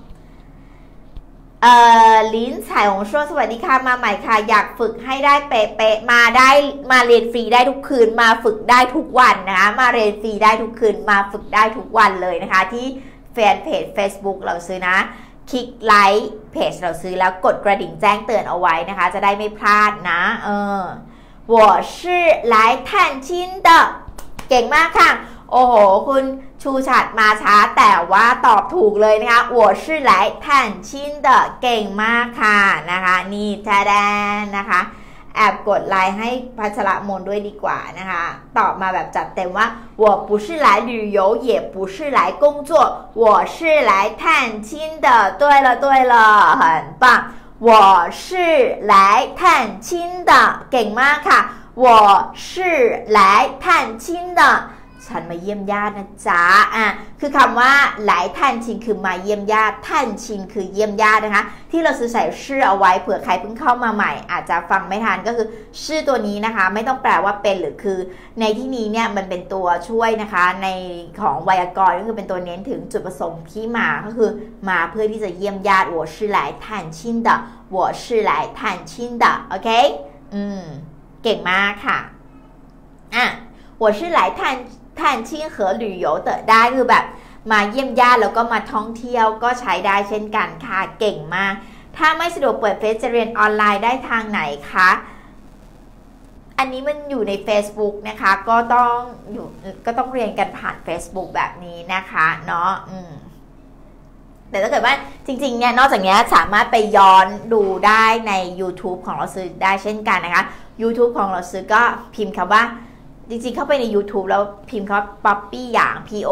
ลิ้นฉายของช่วงสวัสดีค่ะมาใหม่ค่ะอยากฝึกให้ได้เป๊ะๆมาเรียนฟรีได้ทุกคืนมาฝึกได้ทุกวันนะคะมาเรียนฟรีได้ทุกคืนมาฝึกได้ทุกวันเลยนะคะที่แฟนเพจ Facebook เราซื้อนะคลิกไลค์เพจเราซื้อแล้วกดกระดิ่งแจ้งเตือนเอาไว้นะคะจะได้ไม่พลาดนะ我是来探亲的เก่งมากค่ะโอ้โหคุณชูฉัดมาช้าแต่ว่าตอบถูกเลยนะคะ我是来探亲的เก่งมากค่ะนะคะนี่แท้แดนนะคะแอบกดไลค์ให้พัชรมนด้วยดีกว่านะคะตอบมาแบบจัดเต็มว่า我不是来旅游也不是来工作我是来探亲的对了很棒我是来探亲的เก่งมากค่ะ我是来探亲的ฉันมาเยี่ยมญาตินะจ๊ะคือคำว่าหลายท่านชินคือมาเยี่ยมญาติท่านชินคือเยี่ยมญาตินะคะที่เราซื้อใส่ชื่อเอาไว้เผื่อใครเพิ่งเข้ามาใหม่อาจจะฟังไม่ทันก็คือชื่อตัวนี้นะคะไม่ต้องแปลว่าเป็นหรือคือในที่นี้เนี่ยมันเป็นตัวช่วยนะคะในของไวยากรณ์ก็คือเป็นตัวเน้นถึงจุดประสงค์ที่มาก็คือมาเพื่อที่จะเยี่ยมญาติ我是来探亲的我是来探亲的โอเคเก่งมากค่ะ我是来探亲和旅游的ได้คือแบบมาเยี่ยมญาติแล้วก็มาท่องเที่ยวก็ใช้ได้เช่นกันค่ะเก่งมากถ้าไม่สะดวกเปิดเฟซจะเรียนออนไลน์ได้ทางไหนคะอันนี้มันอยู่ใน Facebook นะคะก็ต้องเรียนกันผ่าน Facebook แบบนี้นะคะเนาะแต่ถ้าเกิดว่าจริงๆเนี่ยนอกจากนี้สามารถไปย้อนดูได้ใน YouTube ของเราซื้อได้เช่นกันนะคะ YouTube ของเราซื้อก็พิมพ์คำว่าจริงๆเข้าไปใน YouTube แล้วพิมพ์คำว่า Poppy อย่าง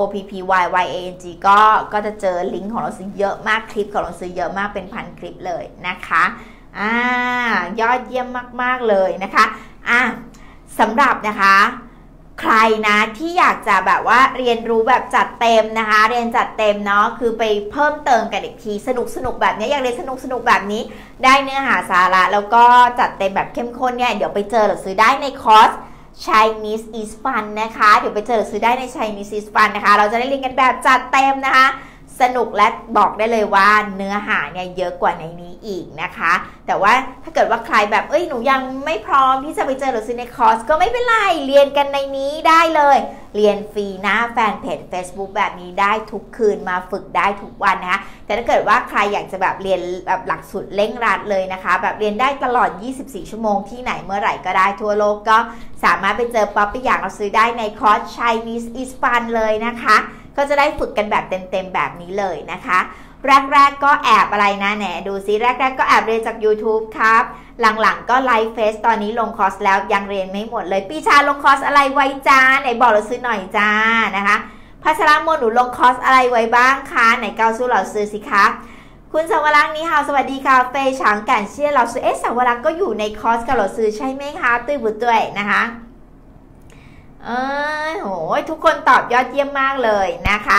POPPYYANG ก็จะเจอลิงก์ของเราซื้อเยอะมากคลิปของเราซื้อเยอะมากเป็นพันคลิปเลยนะคะยอดเยี่ยมมากๆเลยนะคะสำหรับนะคะใครนะที่อยากจะแบบว่าเรียนรู้แบบจัดเต็มนะคะเรียนจัดเต็มเนาะคือไปเพิ่มเติมกันอีกทีสนุกแบบนี้อยากเรียนสนุกแบบนี้ได้เนื้อหาสาระแล้วก็จัดเต็มแบบเข้มข้นเนี่ยเดี๋ยวไปเจอหรือซื้อได้ในคอร์ส Chinese is fun นะคะเดี๋ยวไปเจอหรือซื้อได้ใน Chinese is fun นะคะเราจะได้เรียนกันแบบจัดเต็มนะคะสนุกและบอกได้เลยว่าเนื้อหาเนี่ยเยอะกว่าในนี้อีกนะคะแต่ว่าถ้าเกิดว่าใครแบบหนูยังไม่พร้อมที่จะไปเจอหรือซื้อในคอร์สก็ไม่เป็นไรเรียนกันในนี้ได้เลยเรียนฟรีหน้าแฟนเพจ Facebook แบบนี้ได้ทุกคืนมาฝึกได้ทุกวันนะคะแต่ถ้าเกิดว่าใครอยากจะแบบเรียนแบบหลักสูตรเร่งรัดเลยนะคะแบบเรียนได้ตลอด24ชั่วโมงที่ไหนเมื่อไหร่ก็ได้ทั่วโลกก็สามารถไปเจอป๊อปปี้อย่างเราซื้อได้ในคอร์ส Chinese is Fun เลยนะคะก็จะได้ฝึกกันแบบเต็มๆแบบนี้เลยนะคะแรกๆก็แอบอะไรนะแหนดูซิแรกๆก็แอบเรียนจาก YouTube ครับหลังๆก็ไลฟ์เฟซตอนนี้ลงคอร์สแล้วยังเรียนไม่หมดเลยปีชาลงคอร์สอะไรไว้จ้าไหนบอกเราซื้อหน่อยจ้านะคะพัชรมนหนูลงคอร์สอะไรไว้บ้างคะไหนเกาสู้เราซื้อสิคะคุณสวรักษ์นี่ฮาวสวัสดีค่ะเฟย์ฉางกันเชี่ยเราซื้อสวรักษ์ก็อยู่ในคอร์สกับเราซื้อใช่ไหมคะตุ้ยบุตรด้วยนะคะโหทุกคนตอบยอดเยี่ยมมากเลยนะคะ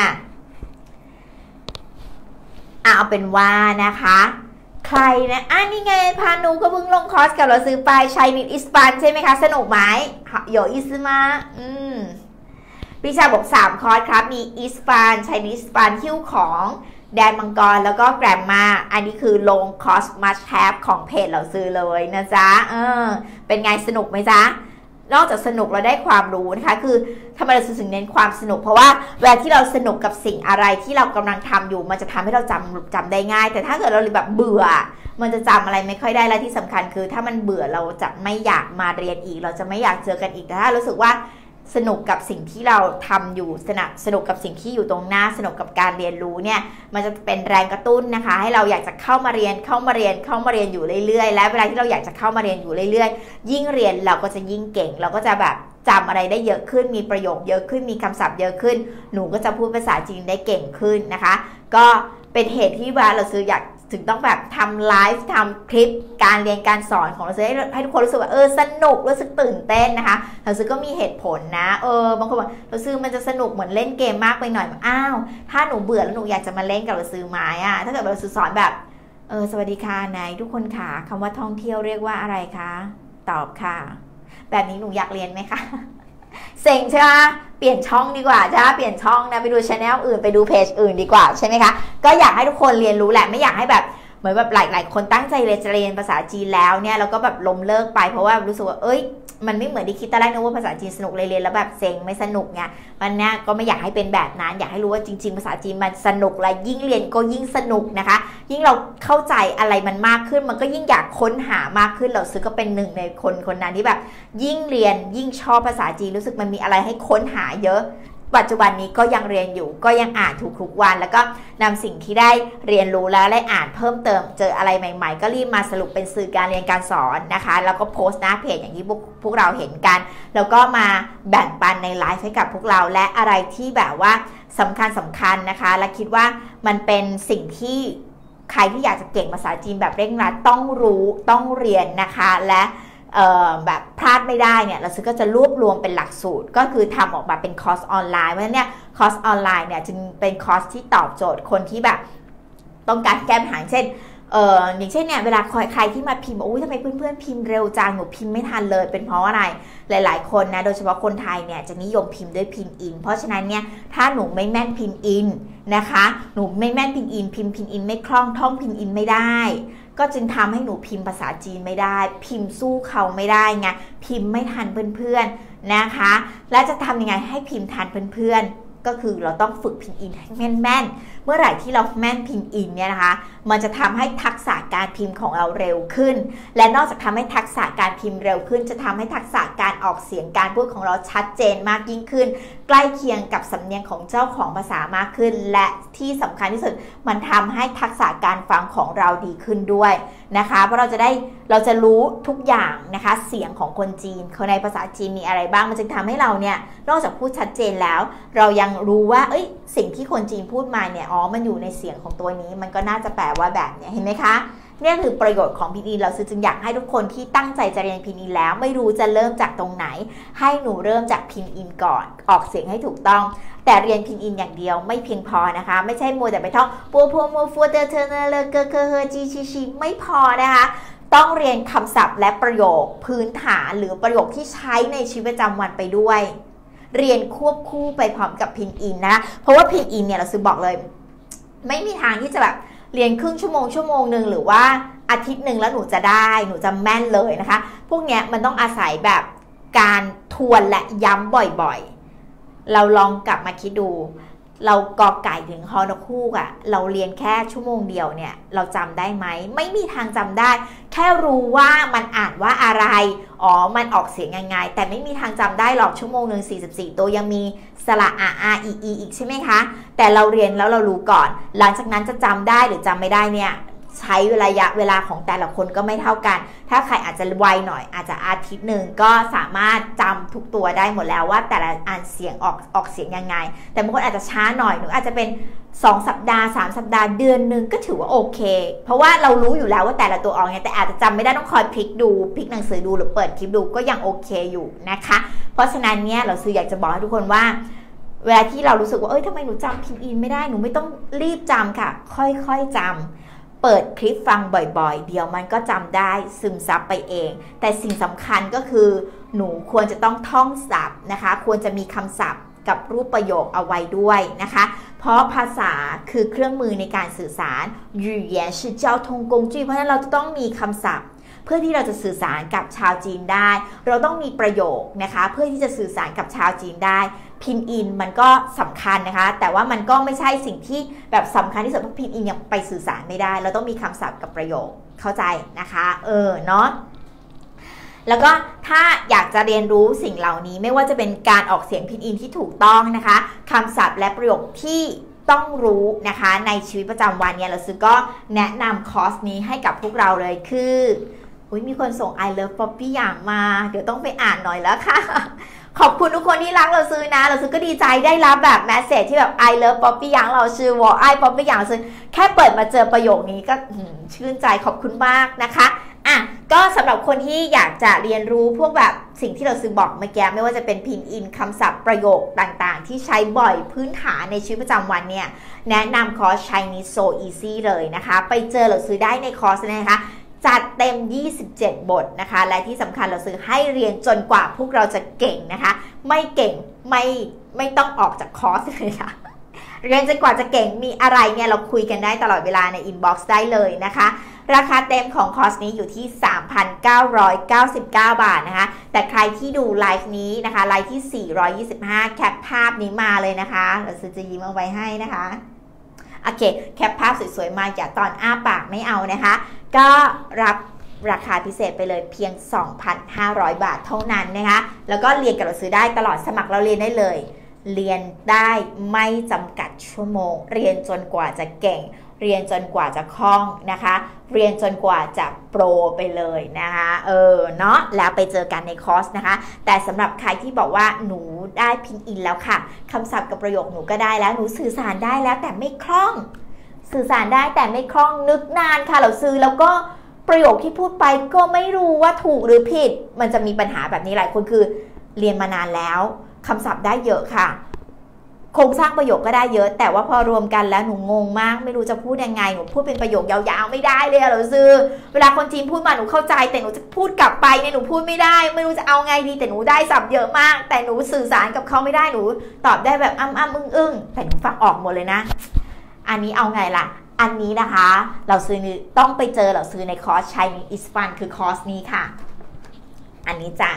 เอาเป็นว่านะคะใครนะนี่ไงพานูก็เพิ่งลงคอร์สกับเราซื้อไปชัยนิดอิสปานใช่ไหมคะสนุกไหมโยอิสมาพี่ชาบอก3คอร์สครับมีอิสปานชัยนิดอิสปานหิ้วของแดนมังกรแล้วก็แกรมมาอันนี้คือลงคอร์สมัชแฮปของเพจเราซื้อเลยนะจ๊ะเป็นไงสนุกไหมจ๊ะนอกจากสนุกเราได้ความรู้นะคะคือทำไมเราถึงเน้นความสนุกเพราะว่าเวลาที่เราสนุกกับสิ่งอะไรที่เรากำลังทำอยู่มันจะทำให้เราจำได้ง่ายแต่ถ้าเกิดเราแบบเบื่อมันจะจำอะไรไม่ค่อยได้และที่สำคัญคือถ้ามันเบื่อเราจะไม่อยากมาเรียนอีกเราจะไม่อยากเจอกันอีกแต่ถ้ารู้สึกว่าสนุกกับสิ่งที่เราทำอยู่สนุกกับสิ่งที่อยู่ตรงหน้าสนุกกับการเรียนรู้เนี่ยมันจะเป็นแรงกระตุ้นนะคะให้เราอยากจะเข้ามาเรียนอยู่เรื่อยๆและเวลาที่เราอยากจะเข้ามาเรียนอยู่เรื่อยๆยิ่งเรียนเราก็จะยิ่งเก่งเราก็จะแบบจำอะไรได้เยอะขึ้นมีประโยคเยอะขึ้นมีคำศัพท์เยอะขึ้นหนูก็จะพูดภาษาจีนได้เก่งขึ้นนะคะก็เป็นเหตุที่ว่าเราซื้ออยากถึงต้องแบบทำไลฟ์ทำคลิปการเรียนการสอนของเราซื้อให้ทุกคนรู้สึกว่าสนุกรู้สึกตื่นเต้นนะคะเราซื้อก็มีเหตุผลนะบางคนบอกเราซื้อมันจะสนุกเหมือนเล่นเกมมากไปหน่อยถ้าหนูเบื่อแล้วหนูอยากจะมาเล่นกับเราซื้อไม้ถ้าเกิดเราซื้อสอนแบบสวัสดีค่ะนายทุกคนค่ะคำว่าท่องเที่ยวเรียกว่าอะไรคะตอบค่ะแบบนี้หนูอยากเรียนไหมคะเซ็งใช่ไหมเปลี่ยนช่องดีกว่าจ้าเปลี่ยนช่องนะไปดูช anel อื่นไปดูเพจอื่นดีกว่าใช่ไหมคะก็อยากให้ทุกคนเรียนรู้แหละไม่อยากให้แบบเหมือนแบบหลายคนตั้งใจเรียนภาษาจีนแล้วเนี่ยแล้วก็แบบล้มเลิกไปเพราะว่ารู้สึกว่ามันไม่เหมือนที่คิดตอนแรกนึกว่าภาษาจีนสนุกเรียนแล้วแบบเซ็งไม่สนุกไงมันเนี่ยก็ไม่อยากให้เป็นแบบนั้นอยากให้รู้ว่าจริงๆภาษาจีนมันสนุกและยิ่งเรียนก็ยิ่งสนุกนะคะยิ่งเราเข้าใจอะไรมันมากขึ้นมันก็ยิ่งอยากค้นหามากขึ้นเราซื้อก็เป็นหนึ่งในคนนั้นที่แบบยิ่งเรียนยิ่งชอบภาษาจีนรู้สึกมันมีอะไรให้ค้นหาเยอะปัจจุบันนี้ก็ยังเรียนอยู่ก็ยังอ่านทุกวันแล้วก็นำสิ่งที่ได้เรียนรู้แล้วได้อ่านเพิ่มเติมเจออะไรใหม่ๆก็รีบมาสรุปเป็นสื่อการเรียนการสอนนะคะแล้วก็โพสต์หน้าเพจอย่างที่พวกเราเห็นกันแล้วก็มาแบ่งปันในไลฟ์ให้กับพวกเราและอะไรที่แบบว่าสำคัญนะคะและคิดว่ามันเป็นสิ่งที่ใครที่อยากจะเก่งภาษาจีนแบบเร่งรัดต้องรู้ต้องเรียนนะคะและแบบพลาดไม่ได้เนี่ยเราซื้อก็จะรวบรวมเป็นหลักสูตรก็คือทำออกมาเป็นคอร์สออนไลน์เพราะฉะนั้นเนี่ยคอร์สออนไลน์เนี่ยจึงเป็นคอร์สที่ตอบโจทย์คนที่แบบต้องการแก้ปัญหาเช่นอย่างเช่นเนี่ยเวลาใครที่มาพิมพ์ทำไมเพื่อนๆพิมพ์เร็วจังหนูพิมพ์ไม่ทันเลยเป็นเพราะอะไรหลายๆคนนะโดยเฉพาะคนไทยเนี่ยจะนิยมพิมพ์ด้วยพิมพ์อินเพราะฉะนั้นเนี่ยถ้าหนูไม่แม่นพิมพ์อินนะคะหนูไม่แม่นพิมพ์อินพิมพ์อินไม่คล่องท่องพิมพ์อินไม่ได้ก็จึงทำให้หนูพิมพ์ภาษาจีนไม่ได้พิมพ์สู้เขาไม่ได้ไงพิมพ์ไม่ทันเพื่อนๆนะคะและจะทำยังไงให้พิมพ์ทันเพื่อนๆก็คือเราต้องฝึกพิมพ์อินให้แม่นๆเมื่อไหร่ที่เราแม่นพิมพ์อินเนี่ยนะคะมันจะทำให้ทักษะการพิมพ์ของเราเร็วขึ้นและนอกจากทำให้ทักษะการพิมพ์เร็วขึ้นจะทำให้ทักษะการออกเสียงการพูดของเราชัดเจนมากยิ่งขึ้นใกล้เคียงกับสำเนียงของเจ้าของภาษามากขึ้นและที่สำคัญที่สุดมันทำให้ทักษะการฟังของเราดีขึ้นด้วยนะคะเพราะเราจะรู้ทุกอย่างนะคะเสียงของคนจีนเขาในภาษาจีนมีอะไรบ้างมันจึงทำให้เราเนี่ยนอกจากพูดชัดเจนแล้วเรายังรู้ว่าสิ่งที่คนจีนพูดมาเนี่ยมันอยู่ในเสียงของตัวนี้มันก็น่าจะแปลว่าแบบนี้เห็นไหมคะนี่คือประโยชน์ของพินอินเราจึงอยากให้ทุกคนที่ตั้งใจจะเรียนพินอินแล้วไม่รู้จะเริ่มจากตรงไหนให้หนูเริ่มจากพินอินก่อนออกเสียงให้ถูกต้องแต่เรียนพินอินอย่างเดียวไม่เพียงพอนะคะไม่ใช่มัวแต่ไปท่องปัวพัวมัวฟัวเตอเทเนเลเกเกเฮจีชีไม่พอนะคะต้องเรียนคำศัพท์และประโยคพื้นฐานหรือประโยคที่ใช้ในชีวิตประจำวันไปด้วยเรียนควบคู่ไปพร้อมกับพินอินนะเพราะว่าพินอินเนี่ยเราซื้อบอกเลยไม่มีทางที่จะแบบเรียนครึ่งชั่วโมงหนึ่งหรือว่าอาทิตย์หนึ่งแล้วหนูจะได้หนูจะแม่นเลยนะคะพวกเนี้ยมันต้องอาศัยแบบการทวนและย้ำบ่อยๆเราลองกลับมาคิดดูเรากอไก่ถึงฮอนกฮูกอะเราเรียนแค่ชั่วโมงเดียวเนี่ยเราจำได้ไหมไม่มีทางจำได้แค่รู้ว่ามันอ่านว่าอะไรอ๋อมันออกเสียงยังไงแต่ไม่มีทางจำได้หรอกชั่วโมงหนึ่ง44ตัวยังมีสระอาอีอีกใช่ไหมคะแต่เราเรียนแล้วเรารู้ก่อนหลังจากนั้นจะจำได้หรือจำไม่ได้เนี่ยใช้ระยะเวลาของแต่ละคนก็ไม่เท่ากันถ้าใครอาจจะไวหน่อยอาจจะอาทิตย์หนึ่งก็สามารถจำทุกตัวได้หมดแล้วว่าแต่ละอ่านเสียงออกเสียงยังไงแต่บางคนอาจจะช้าหน่อยหรืออาจจะเป็น2 สัปดาห์3 สัปดาห์เดือนหนึ่งก็ถือว่าโอเคเพราะว่าเรารู้อยู่แล้วว่าแต่ละตัวออกไงแต่อาจจะจำไม่ได้ต้องคอยพลิกดูพลิกหนังสือดูหรือเปิดคลิปดูก็ยังโอเคอยู่นะคะเพราะฉะนั้นเนี่ยเราซื้ออยากจะบอกให้ทุกคนว่าเวลาที่เรารู้สึกว่าทำไมหนูจำพินอินไม่ได้หนูไม่ต้องรีบจำค่ะค่อยๆจำเปิดคลิปฟังบ่อยๆเดี๋ยวมันก็จำได้ซึมซับไปเองแต่สิ่งสำคัญก็คือหนูควรจะต้องท่องศัพท์นะคะควรจะมีคำศัพท์กับรูปประโยคเอาไว้ด้วยนะคะเพราะภาษาคือเครื่องมือในการสื่อสาร语言是交通工具เพราะฉะนั้นเราจะต้องมีคำศัพท์เพื่อที่เราจะสื่อสารกับชาวจีนได้เราต้องมีประโยคนะคะเพื่อที่จะสื่อสารกับชาวจีนได้พินอินมันก็สำคัญนะคะแต่ว่ามันก็ไม่ใช่สิ่งที่แบบสำคัญที่สุดเพราะพินอินยังไปสื่อสารไม่ได้เราต้องมีคำศัพท์กับประโยคเข้าใจนะคะเนาะแล้วก็ถ้าอยากจะเรียนรู้สิ่งเหล่านี้ไม่ว่าจะเป็นการออกเสียงพินอินที่ถูกต้องนะคะคำศัพท์และประโยคที่ต้องรู้นะคะในชีวิตประจำวันเนี่ยเราซื้อก็แนะนำคอร์สนี้ให้กับพวกเราเลยคือมีคนส่ง I love Poppy อย่างมาเดี๋ยวต้องไปอ่านหน่อยแล้วค่ะขอบคุณทุกคนที่รักเราซื้อนะเราซื้อก็ดีใจได้รับแบบแมสเสจที่แบบ I love Poppy อย่างเราซื้อวอไอ Poppy อย่างซื้อแค่เปิดมาเจอประโยคนี้ก็ชื่นใจขอบคุณมากนะคะก็สำหรับคนที่อยากจะเรียนรู้พวกแบบสิ่งที่เราซื้อบอกเมื่อกี้ไม่ว่าจะเป็นพินอินคำศัพท์ประโยคต่างๆที่ใช้บ่อยพื้นฐานในชีวิตประจำวันเนี่ยแนะนำคอร์ส Chinese So Easy เลยนะคะไปเจอเราซื้อได้ในคอร์สนะคะจัดเต็ม27 บทนะคะและที่สำคัญเราซื้อให้เรียนจนกว่าพวกเราจะเก่งนะคะไม่เก่งไม่ต้องออกจากคอร์สเลยค่ะเรียนจนกว่าจะเก่งมีอะไรเนี่ยเราคุยกันได้ตลอดเวลาในอินบ็อกซ์ได้เลยนะคะราคาเต็มของคอร์สนี้อยู่ที่ 3,999 บาทนะคะแต่ใครที่ดูไลฟ์นี้นะคะไลฟ์ที่425แคปภาพนี้มาเลยนะคะเราจะยิ้มเอาไว้ให้นะคะโอเคแคปภาพสวยๆมาอย่าตอนอ้าปากไม่เอานะคะก็รับราคาพิเศษไปเลยเพียง 2,500 บาทเท่านั้นนะคะแล้วก็เรียนกับเราซื้อได้ตลอดสมัครเราเรียนได้เลยเรียนได้ไม่จำกัดชั่วโมงเรียนจนกว่าจะเก่งเรียนจนกว่าจะคล่องนะคะเรียนจนกว่าจะโปรไปเลยนะคะเนาะแล้วไปเจอกันในคอร์สนะคะแต่สำหรับใครที่บอกว่าหนูได้พินอินแล้วค่ะคำศัพท์กับประโยคหนูก็ได้แล้วหนูสื่อสารได้แล้วแต่ไม่คล่องสื่อสารได้แต่ไม่คล่องนึกนานค่ะเราซื้อแล้วก็ประโยคที่พูดไปก็ไม่รู้ว่าถูกหรือผิดมันจะมีปัญหาแบบนี้หลายคนคือเรียนมานานแล้วคำศัพท์ได้เยอะค่ะโครงสร้างประโยคก็ได้เยอะแต่ว่าพอรวมกันแล้วหนูงงมากไม่รู้จะพูดยังไงหนูพูดเป็นประโยคยาวๆไม่ได้เลยเราซื้อเวลาคนจีนพูดมาหนูเข้าใจแต่หนูจะพูดกลับไปเนี่ยหนูพูดไม่ได้ไม่รู้จะเอาไงดีแต่หนูได้ศัพท์เยอะมากแต่หนูสื่อสารกับเขาไม่ได้หนูตอบได้แบบอ้ำอึ้งแต่หนูฟังออกหมดเลยนะอันนี้เอาไงล่ะอันนี้นะคะเราซื้อต้องไปเจอเราซื้อในคอร์ส Chinese is fun คือคอร์สนี้ค่ะอันนี้จ้ะ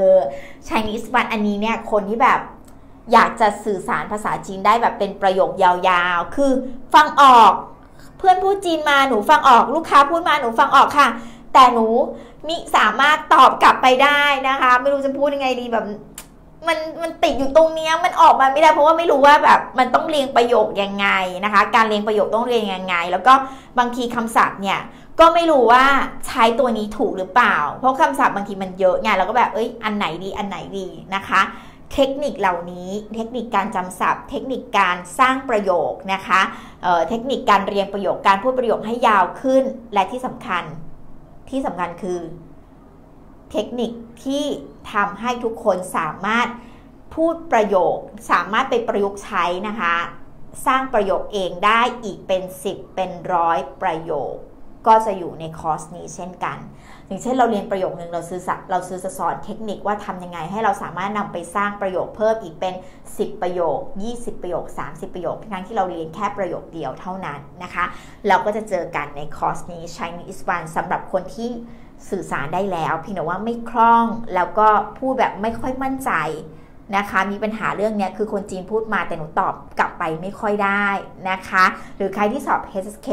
Chinese is fun อันนี้เนี่ยคนที่แบบอยากจะสื่อสารภาษาจีนได้แบบเป็นประโยคยาวๆคือฟังออกเพื่อนพูดจีนมาหนูฟังออกลูกค้าพูดมาหนูฟังออกค่ะแต่หนูมิสามารถตอบกลับไปได้นะคะไม่รู้จะพูดยังไงดีแบบมันติดอยู่ตรงนี้มันออกมาไม่ได้เพราะว่าไม่รู้ว่าแบบมันต้องเรียงประโยคยังไงนะคะการเรียงประโยคต้องเรียงยังไงแล้วก็บางทีคำศัพท์เนี่ยก็ไม่รู้ว่าใช้ตัวนี้ถูกหรือเปล่าเพราะคำศัพท์บางทีมันเยอะไงเราก็แบบอันไหนดีนะคะเทคนิคเหล่านี้เทคนิคการจำศัพท์เทคนิคการสร้างประโยคนะคะเทคนิคการเรียงประโยคการพูดประโยคให้ยาวขึ้นและที่สำคัญคือเทคนิคที่ทำให้ทุกคนสามารถพูดประโยคสามารถไปประยุกต์ใช้นะคะสร้างประโยคเองได้อีกเป็น10เป็น100ประโยคก็จะอยู่ในคอร์สนี้เช่นกันอย่างเช่นเราเรียนประโยคนึงเราซื้อจะสอนเทคนิคว่าทำยังไงให้เราสามารถนำไปสร้างประโยคเพิ่มอีกเป็น10ประโยค20ประโยค30ประโยคทั้งที่เราเรียนแค่ประโยคเดียวเท่านั้นนะคะเราก็จะเจอกันในคอร์สนี้ Chinese One สำหรับคนที่สื่อสารได้แล้วเพียงแต่ว่าไม่คล่องแล้วก็พูดแบบไม่ค่อยมั่นใจนะคะมีปัญหาเรื่องนี้คือคนจีนพูดมาแต่หนูตอบกลับไปไม่ค่อยได้นะคะหรือใครที่สอบ HSK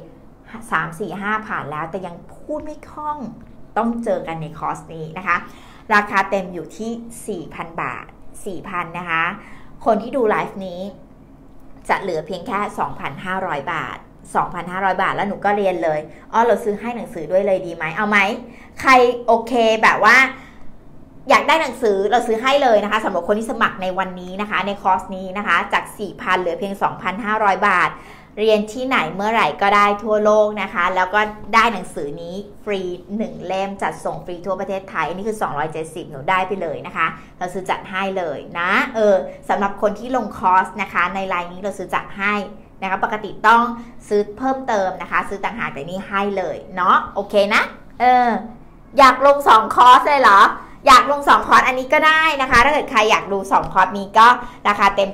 3 4 5ผ่านแล้วแต่ยังพูดไม่คล่องต้องเจอกันในคอร์สนี้นะคะราคาเต็มอยู่ที่ 4,000 บาท 4,000 นะคะคนที่ดูไลฟ์นี้จะเหลือเพียงแค่ 2,500 บาท 2,500 บาทแล้วหนูก็เรียนเลยเราซื้อให้หนังสือด้วยเลยดีไหมเอาไหมใครโอเคแบบว่าอยากได้หนังสือเราซื้อให้เลยนะคะสำหรับคนที่สมัครในวันนี้นะคะในคอร์สนี้นะคะจาก 4,000 เหลือเพียง 2,500 บาทเรียนที่ไหนเมื่อไหร่ก็ได้ทั่วโลกนะคะแล้วก็ได้หนังสือนี้ฟรี1เล่มจัดส่งฟรีทั่วประเทศไทยนี่คือ270หนูได้ไปเลยนะคะเราซื้อจัดให้เลยนะสำหรับคนที่ลงคอร์สนะคะในไลน์นี้เราซื้อจัดให้นะคะปกติต้องซื้อเพิ่มเติมนะคะซื้อต่างหากแต่นี่ให้เลยเนาะโอเคนะอยากลง2คอร์สเลยเหรออยากลง2คอร์สอันนี้ก็ได้นะคะถ้าเกิดใครอยากดู2คอร์สนี้ก็ราคาเต็ม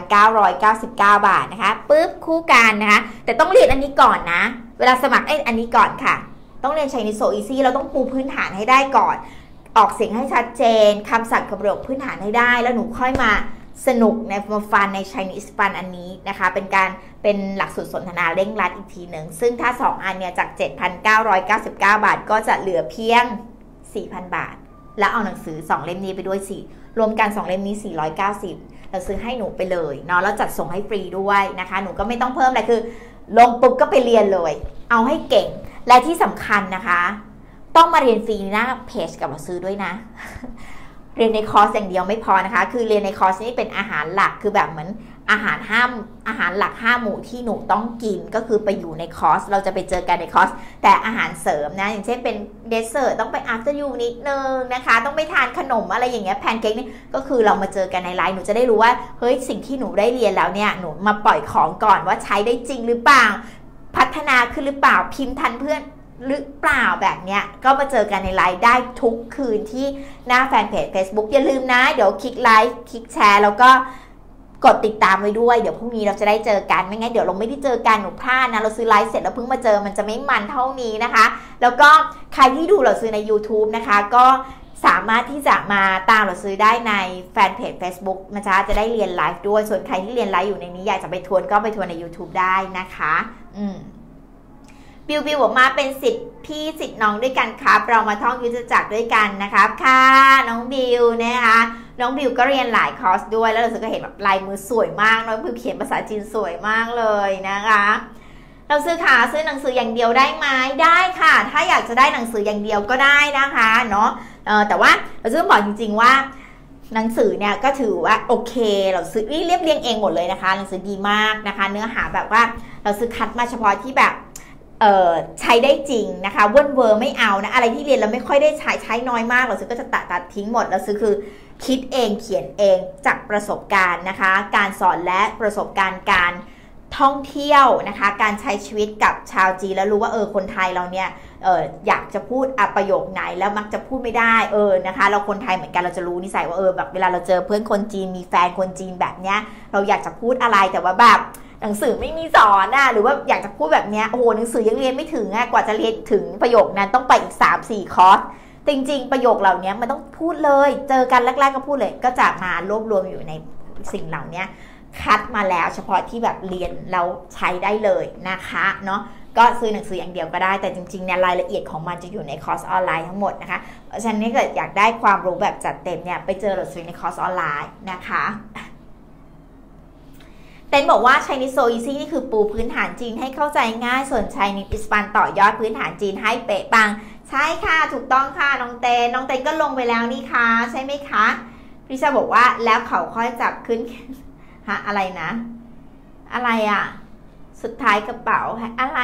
7,999 บาทนะคะปึ๊บคู่กันนะคะแต่ต้องเรียนอันนี้ก่อนนะเวลาสมัครอันนี้ก่อนค่ะต้องเรียน Chinese So Easy เราต้องปูพื้นฐานให้ได้ก่อนออกเสียงให้ชัดเจนคำศัพท์กับประโยคพื้นฐานให้ได้แล้วหนูค่อยมาสนุกในฟันใน Chinese Fun อันนี้นะคะเป็นหลักสูตรสนทนาเร่งรัดอีกทีหนึ่งซึ่งถ้า2อันเนี่ยจาก 7,999 บาทก็จะเหลือเพียง 4,000 บาทแล้วเอาหนังสือ2เล่มนี้ไปด้วยสิรวมกัน2เล่มนี้490เราซื้อให้หนูไปเลยเนาะแล้วจัดส่งให้ฟรีด้วยนะคะหนูก็ไม่ต้องเพิ่มอะไรคือลงปุ๊บก็ไปเรียนเลยเอาให้เก่งและที่สำคัญนะคะต้องมาเรียนฟรีหน้าเพจกับเราซื้อด้วยนะ เรียนในคอร์สอย่างเดียวไม่พอนะคะคือเรียนในคอร์สนี้เป็นอาหารหลักคือแบบเหมือนอาหารหลัก5หมู่ที่หนูต้องกินก็คือไปอยู่ในคอร์สเราจะไปเจอกันในคอร์สแต่อาหารเสริมนะอย่างเช่นเป็นเดสเซอร์ต้องไป after you นิดนึงนะคะต้องไปทานขนมอะไรอย่างเงี้ยแพนเค้กนี่ก็คือเรามาเจอกันในไลน์หนูจะได้รู้ว่าเฮ้ยสิ่งที่หนูได้เรียนแล้วเนี่ยหนูมาปล่อยของก่อนว่าใช้ได้จริงหรือเปล่าพัฒนาขึ้นหรือเปล่าพิมพ์ทันเพื่อนหรือเปล่าแบบเนี้ยก็มาเจอกันในไลน์ได้ทุกคืนที่หน้าแฟนเพจ Facebook อย่าลืมนะเดี๋ยวคลิกไลค์คลิกแชร์แล้วก็กดติดตามไว้ด้วยเดี๋ยวพรุ่งนี้เราจะได้เจอกันไม่งั้นเดี๋ยวเราไม่ได้เจอกันหนูพลาดนะเราซื้อไลฟ์เสร็จแล้วเพิ่งมาเจอมันจะไม่มันเท่านี้นะคะแล้วก็ใครที่ดูเราซื้อใน YouTube นะคะก็สามารถที่จะมาตามเราซื้อได้ในแฟนเพจ Facebook นะจ๊ะจะได้เรียนไลฟ์ด้วยส่วนใครที่เรียนไลฟ์อยู่ในนี้อยากจะไปทวนก็ไปทวนใน YouTube ได้นะคะบิวบอกมาเป็นสิทธิ์พี่สิทธิ์น้องด้วยกันครับเรามาท่องยุทธจักรด้วยกันนะครับค่ะน้องบิวนะคะน้องบิวก็เรียนหลายคอร์สด้วยแล้วเราก็เห็นแบบลายมือสวยมากน้องบิวเขียนภาษาจีนสวยมากเลยนะคะเราซื้อหนังสืออย่างเดียวได้ไหมได้ค่ะถ้าอยากจะได้หนังสืออย่างเดียวก็ได้นะคะเนาะแต่ว่าเราจะบอกจริงๆว่าหนังสือเนี่ยก็ถือว่าโอเคเราซื้อเรียบเรียงเองหมดเลยนะคะหนังสือดีมากนะคะเนื้อหาแบบว่าเราซื้อคัดมาเฉพาะที่แบบใช้ได้จริงนะคะเวิร์นเวอร์ไม่เอานะอะไรที่เรียนแล้วไม่ค่อยได้ใช้น้อยมากเราซื้อก็จะตัดทิ้งหมดเราซื้อคือคิดเองเขียนเองจากประสบการณ์นะคะการสอนและประสบการณ์การท่องเที่ยวนะคะการใช้ชีวิตกับชาวจีนแล้วรู้ว่าคนไทยเราเนี่ยอยากจะพูดประโยคไหนแล้วมักจะพูดไม่ได้นะคะเราคนไทยเหมือนกันเราจะรู้นิสัยว่าแบบเวลาเราเจอเพื่อนคนจีนมีแฟนคนจีนแบบเนี้ยเราอยากจะพูดอะไรแต่ว่าแบบหนังสือไม่มีสอนหรือว่าอยากจะพูดแบบนี้โอ้โหหนังสือยังเรียนไม่ถึงกว่าจะเรียนถึงประโยคนั้นต้องไปอีก 3-4 คอร์สจริงๆประโยคเหล่านี้มันต้องพูดเลยเจอกันแรกๆก็พูดเลยก็จะมารวบรวมอยู่ในสิ่งเหล่านี้คัดมาแล้วเฉพาะที่แบบเรียนแล้วใช้ได้เลยนะคะเนาะก็ซื้อหนังสืออย่างเดียวก็ได้แต่จริงๆเนี่ยรายละเอียดของมันจะอยู่ในคอร์สออนไลน์ทั้งหมดนะคะเพราะฉะนั้นถ้าเกิดอยากได้ความรู้แบบจัดเต็มเนี่ยไปเจอเราซื้อในคอร์สออนไลน์นะคะเต้นบอกว่า Chinese So Easy นี่คือปูพื้นฐานจีนให้เข้าใจง่ายส่วน Chinese is Fun ต่อยอดพื้นฐานจีนให้เป๊ะปังใช่ค่ะถูกต้องค่ะน้องเต้นก็ลงไปแล้วนี่ค่ะใช่ไหมคะพี่ชาบอกว่าแล้วเขาค่อยจับขึ้นฮะอะไรนะอะไรสุดท้ายกระเป๋าอะไร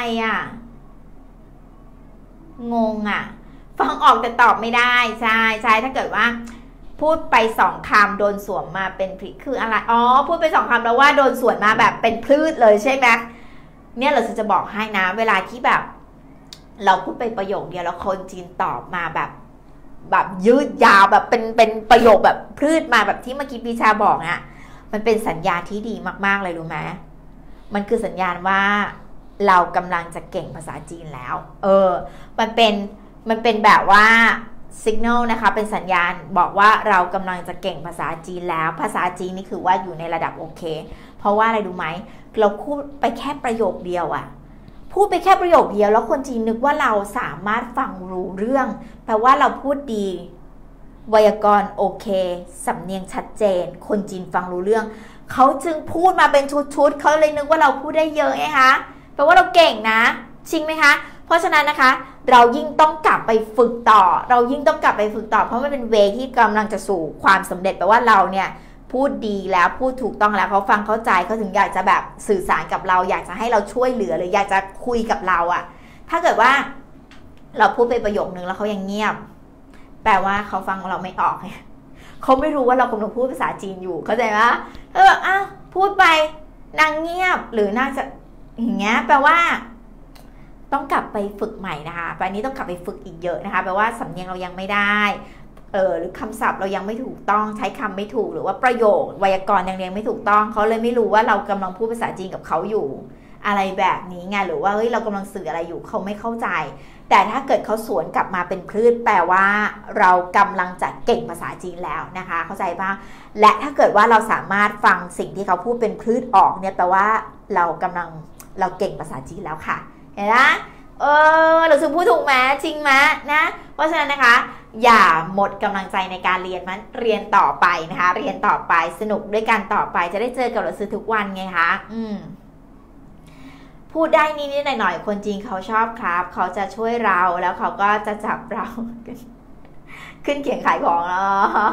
งงฟังออกแต่ตอบไม่ได้ใช่ถ้าเกิดว่าพูดไป2 คำโดนสวมมาเป็นพริกคืออะไรพูดไป2 คำแล้วว่าโดนสวนมาแบบเป็นพืชเลยใช่ไหมเนี่ยเราจะบอกให้นะเวลาที่แบบเราพูดไปประโยคเดียวแล้วคนจีนตอบมาแบบยืดยาวแบบเป็นประโยคแบบพืชมาแบบที่เมื่อกี้ปีชาบอกอะมันเป็นสัญญาณที่ดีมากๆเลยรู้ไหมมันคือสัญญาณว่าเรากำลังจะเก่งภาษาจีนแล้วมันเป็นแบบว่าสัญญาณนะคะเป็นสัญญาณบอกว่าเรากำลังจะเก่งภาษาจีนแล้วภาษาจีนนี่คือว่าอยู่ในระดับโอเคเพราะว่าอะไรรู้ไหมเราพูดไปแค่ประโยคเดียวอะพูดไปแค่ประโยคเดียวแล้วคนจีนนึกว่าเราสามารถฟังรู้เรื่องแปลว่าเราพูดดีไวยากรณ์โอเคสำเนียงชัดเจนคนจีนฟังรู้เรื่องเขาจึงพูดมาเป็นชุดๆเขาเลยนึกว่าเราพูดได้เยอะไงคะแปลว่าเราเก่งนะจริงไหมคะเพราะฉะนั้นนะคะเรายิ่งต้องกลับไปฝึกต่อเพราะมันเป็นเวที่กำลังจะสู่ความสำเร็จแปลว่าเราเนี่ยพูดดีแล้วพูดถูกต้องแล้วเขาฟังเข้าใจเขาถึงอยากจะแบบสื่อสารกับเราอยากจะให้เราช่วยเหลือหรืออยากจะคุยกับเราอะถ้าเกิดว่าเราพูดไปประโยคนึงแล้วเขายังเงียบแปลว่าเขาฟังเราไม่ออกเขาไม่รู้ว่าเรากำลังพูดภาษาจีนอยู่เข้าใจไหมพูดไปนางเงียบหรือนางจะอย่างเงี้ยแปลว่าต้องกลับไปฝึกใหม่นะคะแปลนี้ต้องกลับไปฝึกอีกเยอะนะคะแปลว่าสำเนียงเรายังไม่ได้หรือคำศัพท์เรายังไม่ถูกต้องใช้คำไม่ถูกหรือว่าประโยคไวยากรณ์ยังเรียงไม่ถูกต้องเขาเลยไม่รู้ว่าเรากำลังพูดภาษาจีนกับเขาอยู่อะไรแบบนี้ไงหรือว่าเฮ้ยเรากำลังสื่ออะไรอยู่เขาไม่เข้าใจแต่ถ้าเกิดเขาสวนกลับมาเป็นพืชแปลว่าเรากำลังจะเก่งภาษาจีนแล้วนะคะเข้าใจป่ะและถ้าเกิดว่าเราสามารถฟังสิ่งที่เขาพูดเป็นพืชออกเนี่ยแปลว่าเราเก่งภาษาจีนแล้วค่ะเห็นไหมเราซึ่งพูดถูกไหมจริงไหมนะเพราะฉะนั้นนะคะอย่าหมดกำลังใจในการเรียนมันเรียนต่อไปนะคะเรียนต่อไปสนุกด้วยกันต่อไปจะได้เจอกับเราซื้อทุกวันไงคะพูดได้นิดๆหน่อยๆคนจริงเขาชอบครับเขาจะช่วยเราแล้วเขาก็จะจับเรา ขึ้นเขียงขายของแล้ว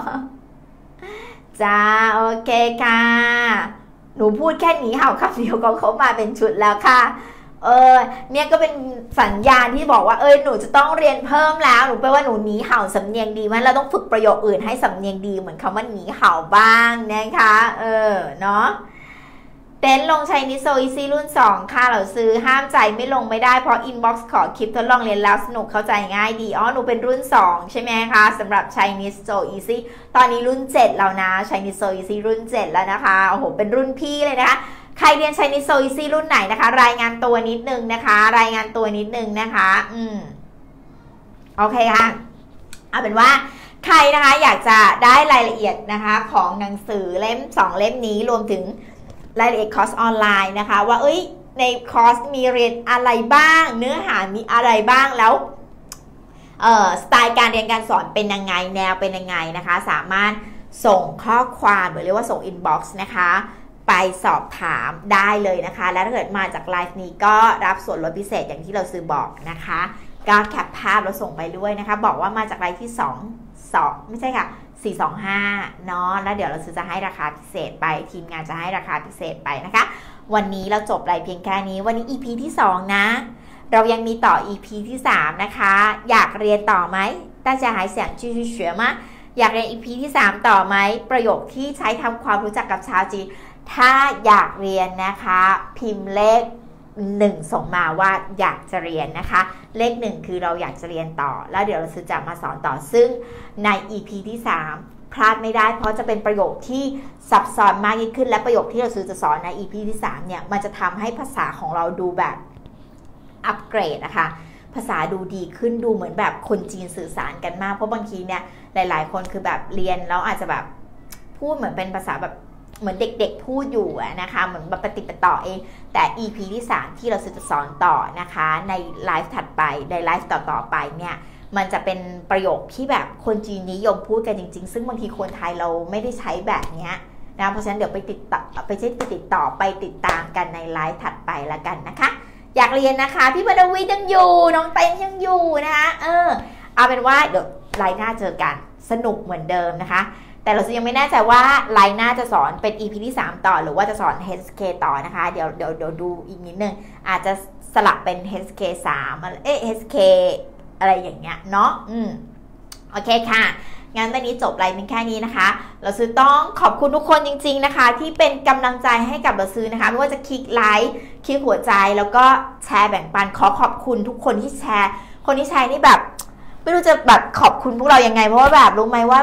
จ้าโอเคค่ะหนูพูดแค่หนีเห่าคำเดียวเขามาเป็นชุดแล้วค่ะเนี่ยก็เป็นสัญญาณที่บอกว่าหนูจะต้องเรียนเพิ่มแล้วหนูแปลว่าหนูหนีเห่าสำเนียงดีมั้ยเราต้องฝึกประโยคอื่นให้สำเนียงดีเหมือนคำว่าหนีเห่าบ้างนะคะเนาะเต้นลงใช้นิโซอีซี่รุ่น2ค่ะเราซื้อห้ามใจไม่ลงไม่ได้เพราะอินบ็อกซ์ขอคลิปทดลองเรียนแล้วสนุกเข้าใจง่ายดีหนูเป็นรุ่น2ใช่ไหมคะสำหรับ Chinese So Easy ตอนนี้รุ่น7แล้วนะ Chinese So Easy รุ่น7แล้วนะคะโอ้โหเป็นรุ่นพี่เลยนะคะใครเรียน Chinese So Easy รุ่นไหนนะคะรายงานตัวนิดนึงนะคะโอเคค่ะเอาเป็นว่าใครนะคะอยากจะได้รายละเอียดนะคะของหนังสือเล่ม2เล่มนี้รวมถึงรายละเอียดคอร์สออนไลน์นะคะว่าในคอร์สมีเรียนอะไรบ้างเนื้อหามีอะไรบ้างแล้วสไตล์การเรียนการสอนเป็นยังไงแนวเป็นยังไงนะคะสามารถส่งข้อความหรือเรียกว่าส่งอินบ็อกซ์นะคะไปสอบถามได้เลยนะคะและถ้าเกิดมาจากไลฟ์นี้ก็รับส่วนลดพิเศษอย่างที่เราซื้อบอกนะคะก็แคปภาพแล้วส่งไปด้วยนะคะบอกว่ามาจากไลฟ์ที่2ไม่ใช่ค่ะ425เนาะแล้วเดี๋ยวเราซื้อจะให้ราคาพิเศษไปทีมงานจะให้ราคาพิเศษไปนะคะวันนี้เราจบไลฟ์เพียงแค่นี้วันนี้ EP ที่2นะเรายังมีต่อ EP ที่3นะคะอยากเรียนต่อไหม大家还想继续学吗อยากเรียน EP ที่3ต่อไหมประโยคที่ใช้ทำความรู้จักกับชาวจีนถ้าอยากเรียนนะคะพิมพ์เลข1ส่งมาว่าอยากจะเรียนนะคะเลข1คือเราอยากจะเรียนต่อแล้วเดี๋ยวเราจะมาสอนต่อซึ่งใน EP ที่3พลาดไม่ได้เพราะจะเป็นประโยคที่ซับซ้อนมากยิ่งขึ้นและประโยคที่เราจะสอนใน EP ที่3เนี่ยมันจะทำให้ภาษาของเราดูแบบอัปเกรดนะคะภาษาดูดีขึ้นดูเหมือนแบบคนจีนสื่อสารกันมากเพราะบางทีเนี่ยหลายๆคนคือแบบเรียนแล้วอาจจะแบบพูดเหมือนเป็นภาษาแบบเหมือนเด็กๆพูดอยู่นะคะเหมือนปฏิบัติต่อเองแต่ EP ที่3ที่เราจะสอนต่อนะคะในไลฟ์ถัดไปในไลฟ์ต่อๆไปเนี่ยมันจะเป็นประโยคที่แบบคนจีนนิยมพูดกันจริงๆซึ่งบางทีคนไทยเราไม่ได้ใช้แบบนี้นะเพราะฉะนั้นเดี๋ยวไปติดตามกันในไลฟ์ถัดไปละกันนะคะอยากเรียนนะคะพี่บรรวียังอยู่น้องเต้นยังอยู่นะคะเอาเป็นว่าเดี๋ยวไลฟ์หน้าเจอกันสนุกเหมือนเดิมนะคะแต่เรายังไม่แน่ใจว่าไลน์หน้าจะสอนเป็น EP ที่3ต่อหรือว่าจะสอน HSK ต่อนะคะเดี๋ยวดูอีกนิดนึงอาจจะสลับเป็น HSK 3HSK อะไรอย่างเงี้ยเนาะโอเคค่ะงั้นวันนี้จบไลฟ์เพียงแค่นี้นะคะเราซื้อต้องขอบคุณทุกคนจริงๆนะคะที่เป็นกำลังใจให้กับเราซื้อนะคะไม่ว่าจะคลิกไลค์คลิกหัวใจแล้วก็แชร์แบ่งปันขอบคุณทุกคนที่แชร์คนที่แชร์นี่แบบไม่รู้จะแบบขอบคุณพวกเรายังไงเพราะว่าแบบรู้ไหมว่า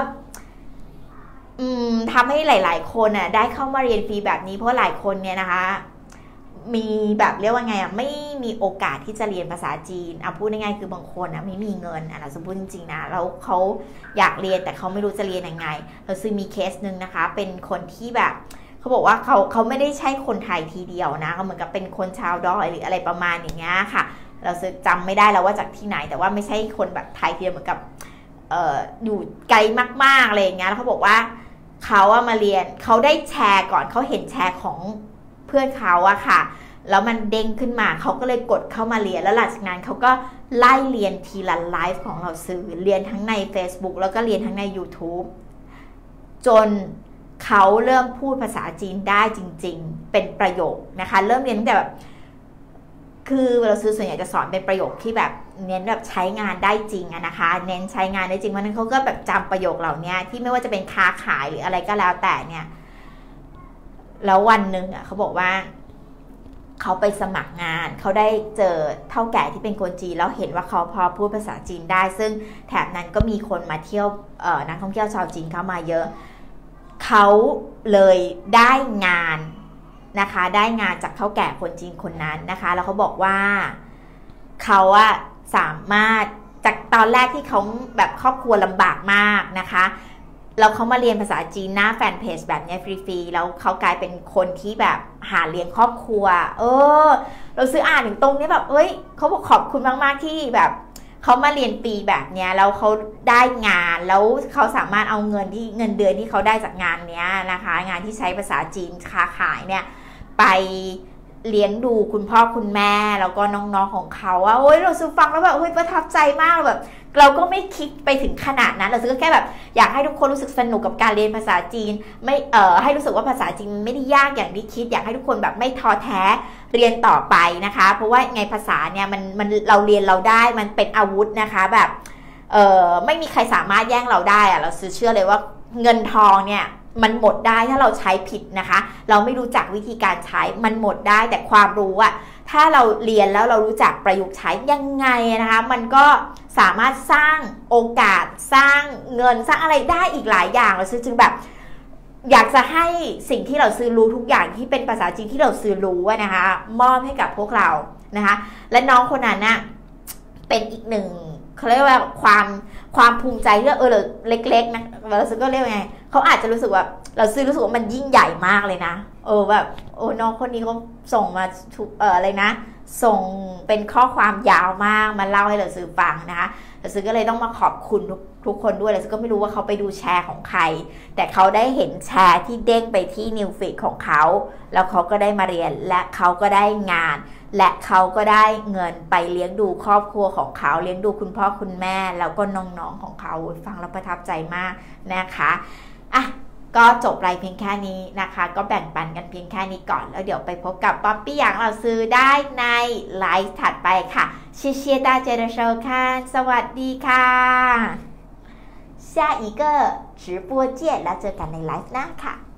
ทำให้หลายๆคนอ่ะได้เข้ามาเรียนฟรีแบบนี้เพราะหลายคนเนี่ยนะคะมีแบบเรียกว่าไงอ่ะไม่มีโอกาสที่จะเรียนภาษาจีนพูดง่ายๆคือบางคนอ่ะไม่มีเงินเราสมมติจริงๆนะแล้วเขาอยากเรียนแต่เขาไม่รู้จะเรียนยังไงเราซื้อมีเคสหนึ่งนะคะเป็นคนที่แบบเขาบอกว่าเขาไม่ได้ใช่คนไทยทีเดียวนะเขาเหมือนกับเป็นคนชาวดอยหรืออะไรประมาณอย่างเงี้ยค่ะเราจำไม่ได้แล้วว่าจากที่ไหนแต่ว่าไม่ใช่คนแบบไทยทีเดียวเหมือนกับอยู่ไกลมากๆอะไรอย่างเงี้ยแล้วเขาบอกว่าเขามาเรียนเขาได้แชร์ก่อนเขาเห็นแชร์ของเพื่อนเขาอะค่ะแล้วมันเด้งขึ้นมาเขาก็เลยกดเข้ามาเรียนแล้วหลังจากนั้นเขาก็ไล่เรียนทีละไลฟ์ของเราซื้อเรียนทั้งใน Facebook แล้วก็เรียนทั้งใน YouTube จนเขาเริ่มพูดภาษาจีนได้จริงๆเป็นประโยคนะคะเริ่มเรียนตั้งแต่แบบคือเราซื้อส่วนใหญ่จะสอนเป็นประโยคที่แบบเน้นแบบใช้งานได้จริงนะคะเน้นใช้งานได้จริงเพราะนั้นเขาก็แบบจำประโยคเหล่านี้ที่ไม่ว่าจะเป็นค้าขายหรืออะไรก็แล้วแต่เนี่ยแล้ววันหนึ่งเขาบอกว่าเขาไปสมัครงานเขาได้เจอเฒ่าแก่ที่เป็นคนจีนแล้วเห็นว่าเขาพอพูดภาษาจีนได้ซึ่งแถบนั้นก็มีคนมาเที่ยวนักท่องเที่ยวชาวจีนเข้ามาเยอะเขาเลยได้งานนะคะได้งานจากเฒ่าแก่คนจีนคนนั้นนะคะแล้วเขาบอกว่าเขาสามารถจากตอนแรกที่เขาแบบครอบครัวลำบากมากนะคะแล้วเขามาเรียนภาษาจีนหน้าแฟนเพจแบบนี้ฟรีๆแล้วเขากลายเป็นคนที่แบบหาเลี้ยงครอบครัวเราซื้ออ่านถึงตรงนี้แบบเขาบอกขอบคุณมากๆที่แบบเขามาเรียนฟรีแบบนี้แล้วเขาได้งานแล้วเขาสามารถเอาเงินเดือนที่เขาได้จากงานนี้นะคะงานที่ใช้ภาษาจีนค้าขายเนี่ยไปเลี้ยงดูคุณพ่อคุณแม่แล้วก็น้องๆของเขาเราซื้อฟังแล้วแบบประทับใจมากแบบเราก็ไม่คิดไปถึงขนาดนั้นเราซื้อแค่แบบอยากให้ทุกคนรู้สึกสนุกกับการเรียนภาษาจีนไม่ให้รู้สึกว่าภาษาจีนไม่ได้ยากอย่างที่คิดอยากให้ทุกคนแบบไม่ท้อแท้เรียนต่อไปนะคะเพราะว่าไงภาษาเนี่ยมันเราเรียนเราได้มันเป็นอาวุธนะคะแบบไม่มีใครสามารถแย่งเราได้เราซื้อเชื่อเลยว่าเงินทองเนี่ยมันหมดได้ถ้าเราใช้ผิดนะคะเราไม่รู้จักวิธีการใช้มันหมดได้แต่ความรู้ถ้าเราเรียนแล้วเรารู้จักประยุกต์ใช้ยังไงนะคะมันก็สามารถสร้างโอกาสสร้างเงินสร้างอะไรได้อีกหลายอย่างเราซื้อจึงแบบอยากจะให้สิ่งที่เราซื้อรู้ทุกอย่างที่เป็นภาษาจีนที่เราซื้อรู้นะคะมอบให้กับพวกเรานะคะและน้องคนนั้นน่ะเป็นอีกหนึ่งเขาเรียกว่าความภูมิใจที่เล็กๆนะเราซื้อก็เรียกว่าไงเขาอาจจะรู้สึกว่าเราซื้อรู้สึกว่ามันยิ่งใหญ่มากเลยนะแบบน้องคนนี้เขาส่งมาอะไรนะส่งเป็นข้อความยาวมากมาเล่าให้เราซื้อฟังนะคะเราซื้อก็เลยต้องมาขอบคุณทุกคนด้วยเราซื้อก็ไม่รู้ว่าเขาไปดูแชร์ของใครแต่เขาได้เห็นแชร์ที่เด้งไปที่นิวฟีดของเขาแล้วเขาก็ได้มาเรียนและเขาก็ได้งานและเขาก็ได้เงินไปเลี้ยงดูครอบครัวของเขาเลี้ยงดูคุณพ่อคุณแม่แล้วก็น้องๆของเขาฟังแล้วประทับใจมากนะคะก็จบไลฟ์เพียงแค่นี้นะคะก็แบ่งปันกันเพียงแค่นี้ก่อนแล้วเดี๋ยวไปพบกับป๊อปปี้อย่างเราซื้อได้ในไลฟ์ถัดไปค่ะ谢谢大家的收看สวัสดีค่ะ下一个直播见แล้วเจอกันในไลฟ์หน้าค่ะ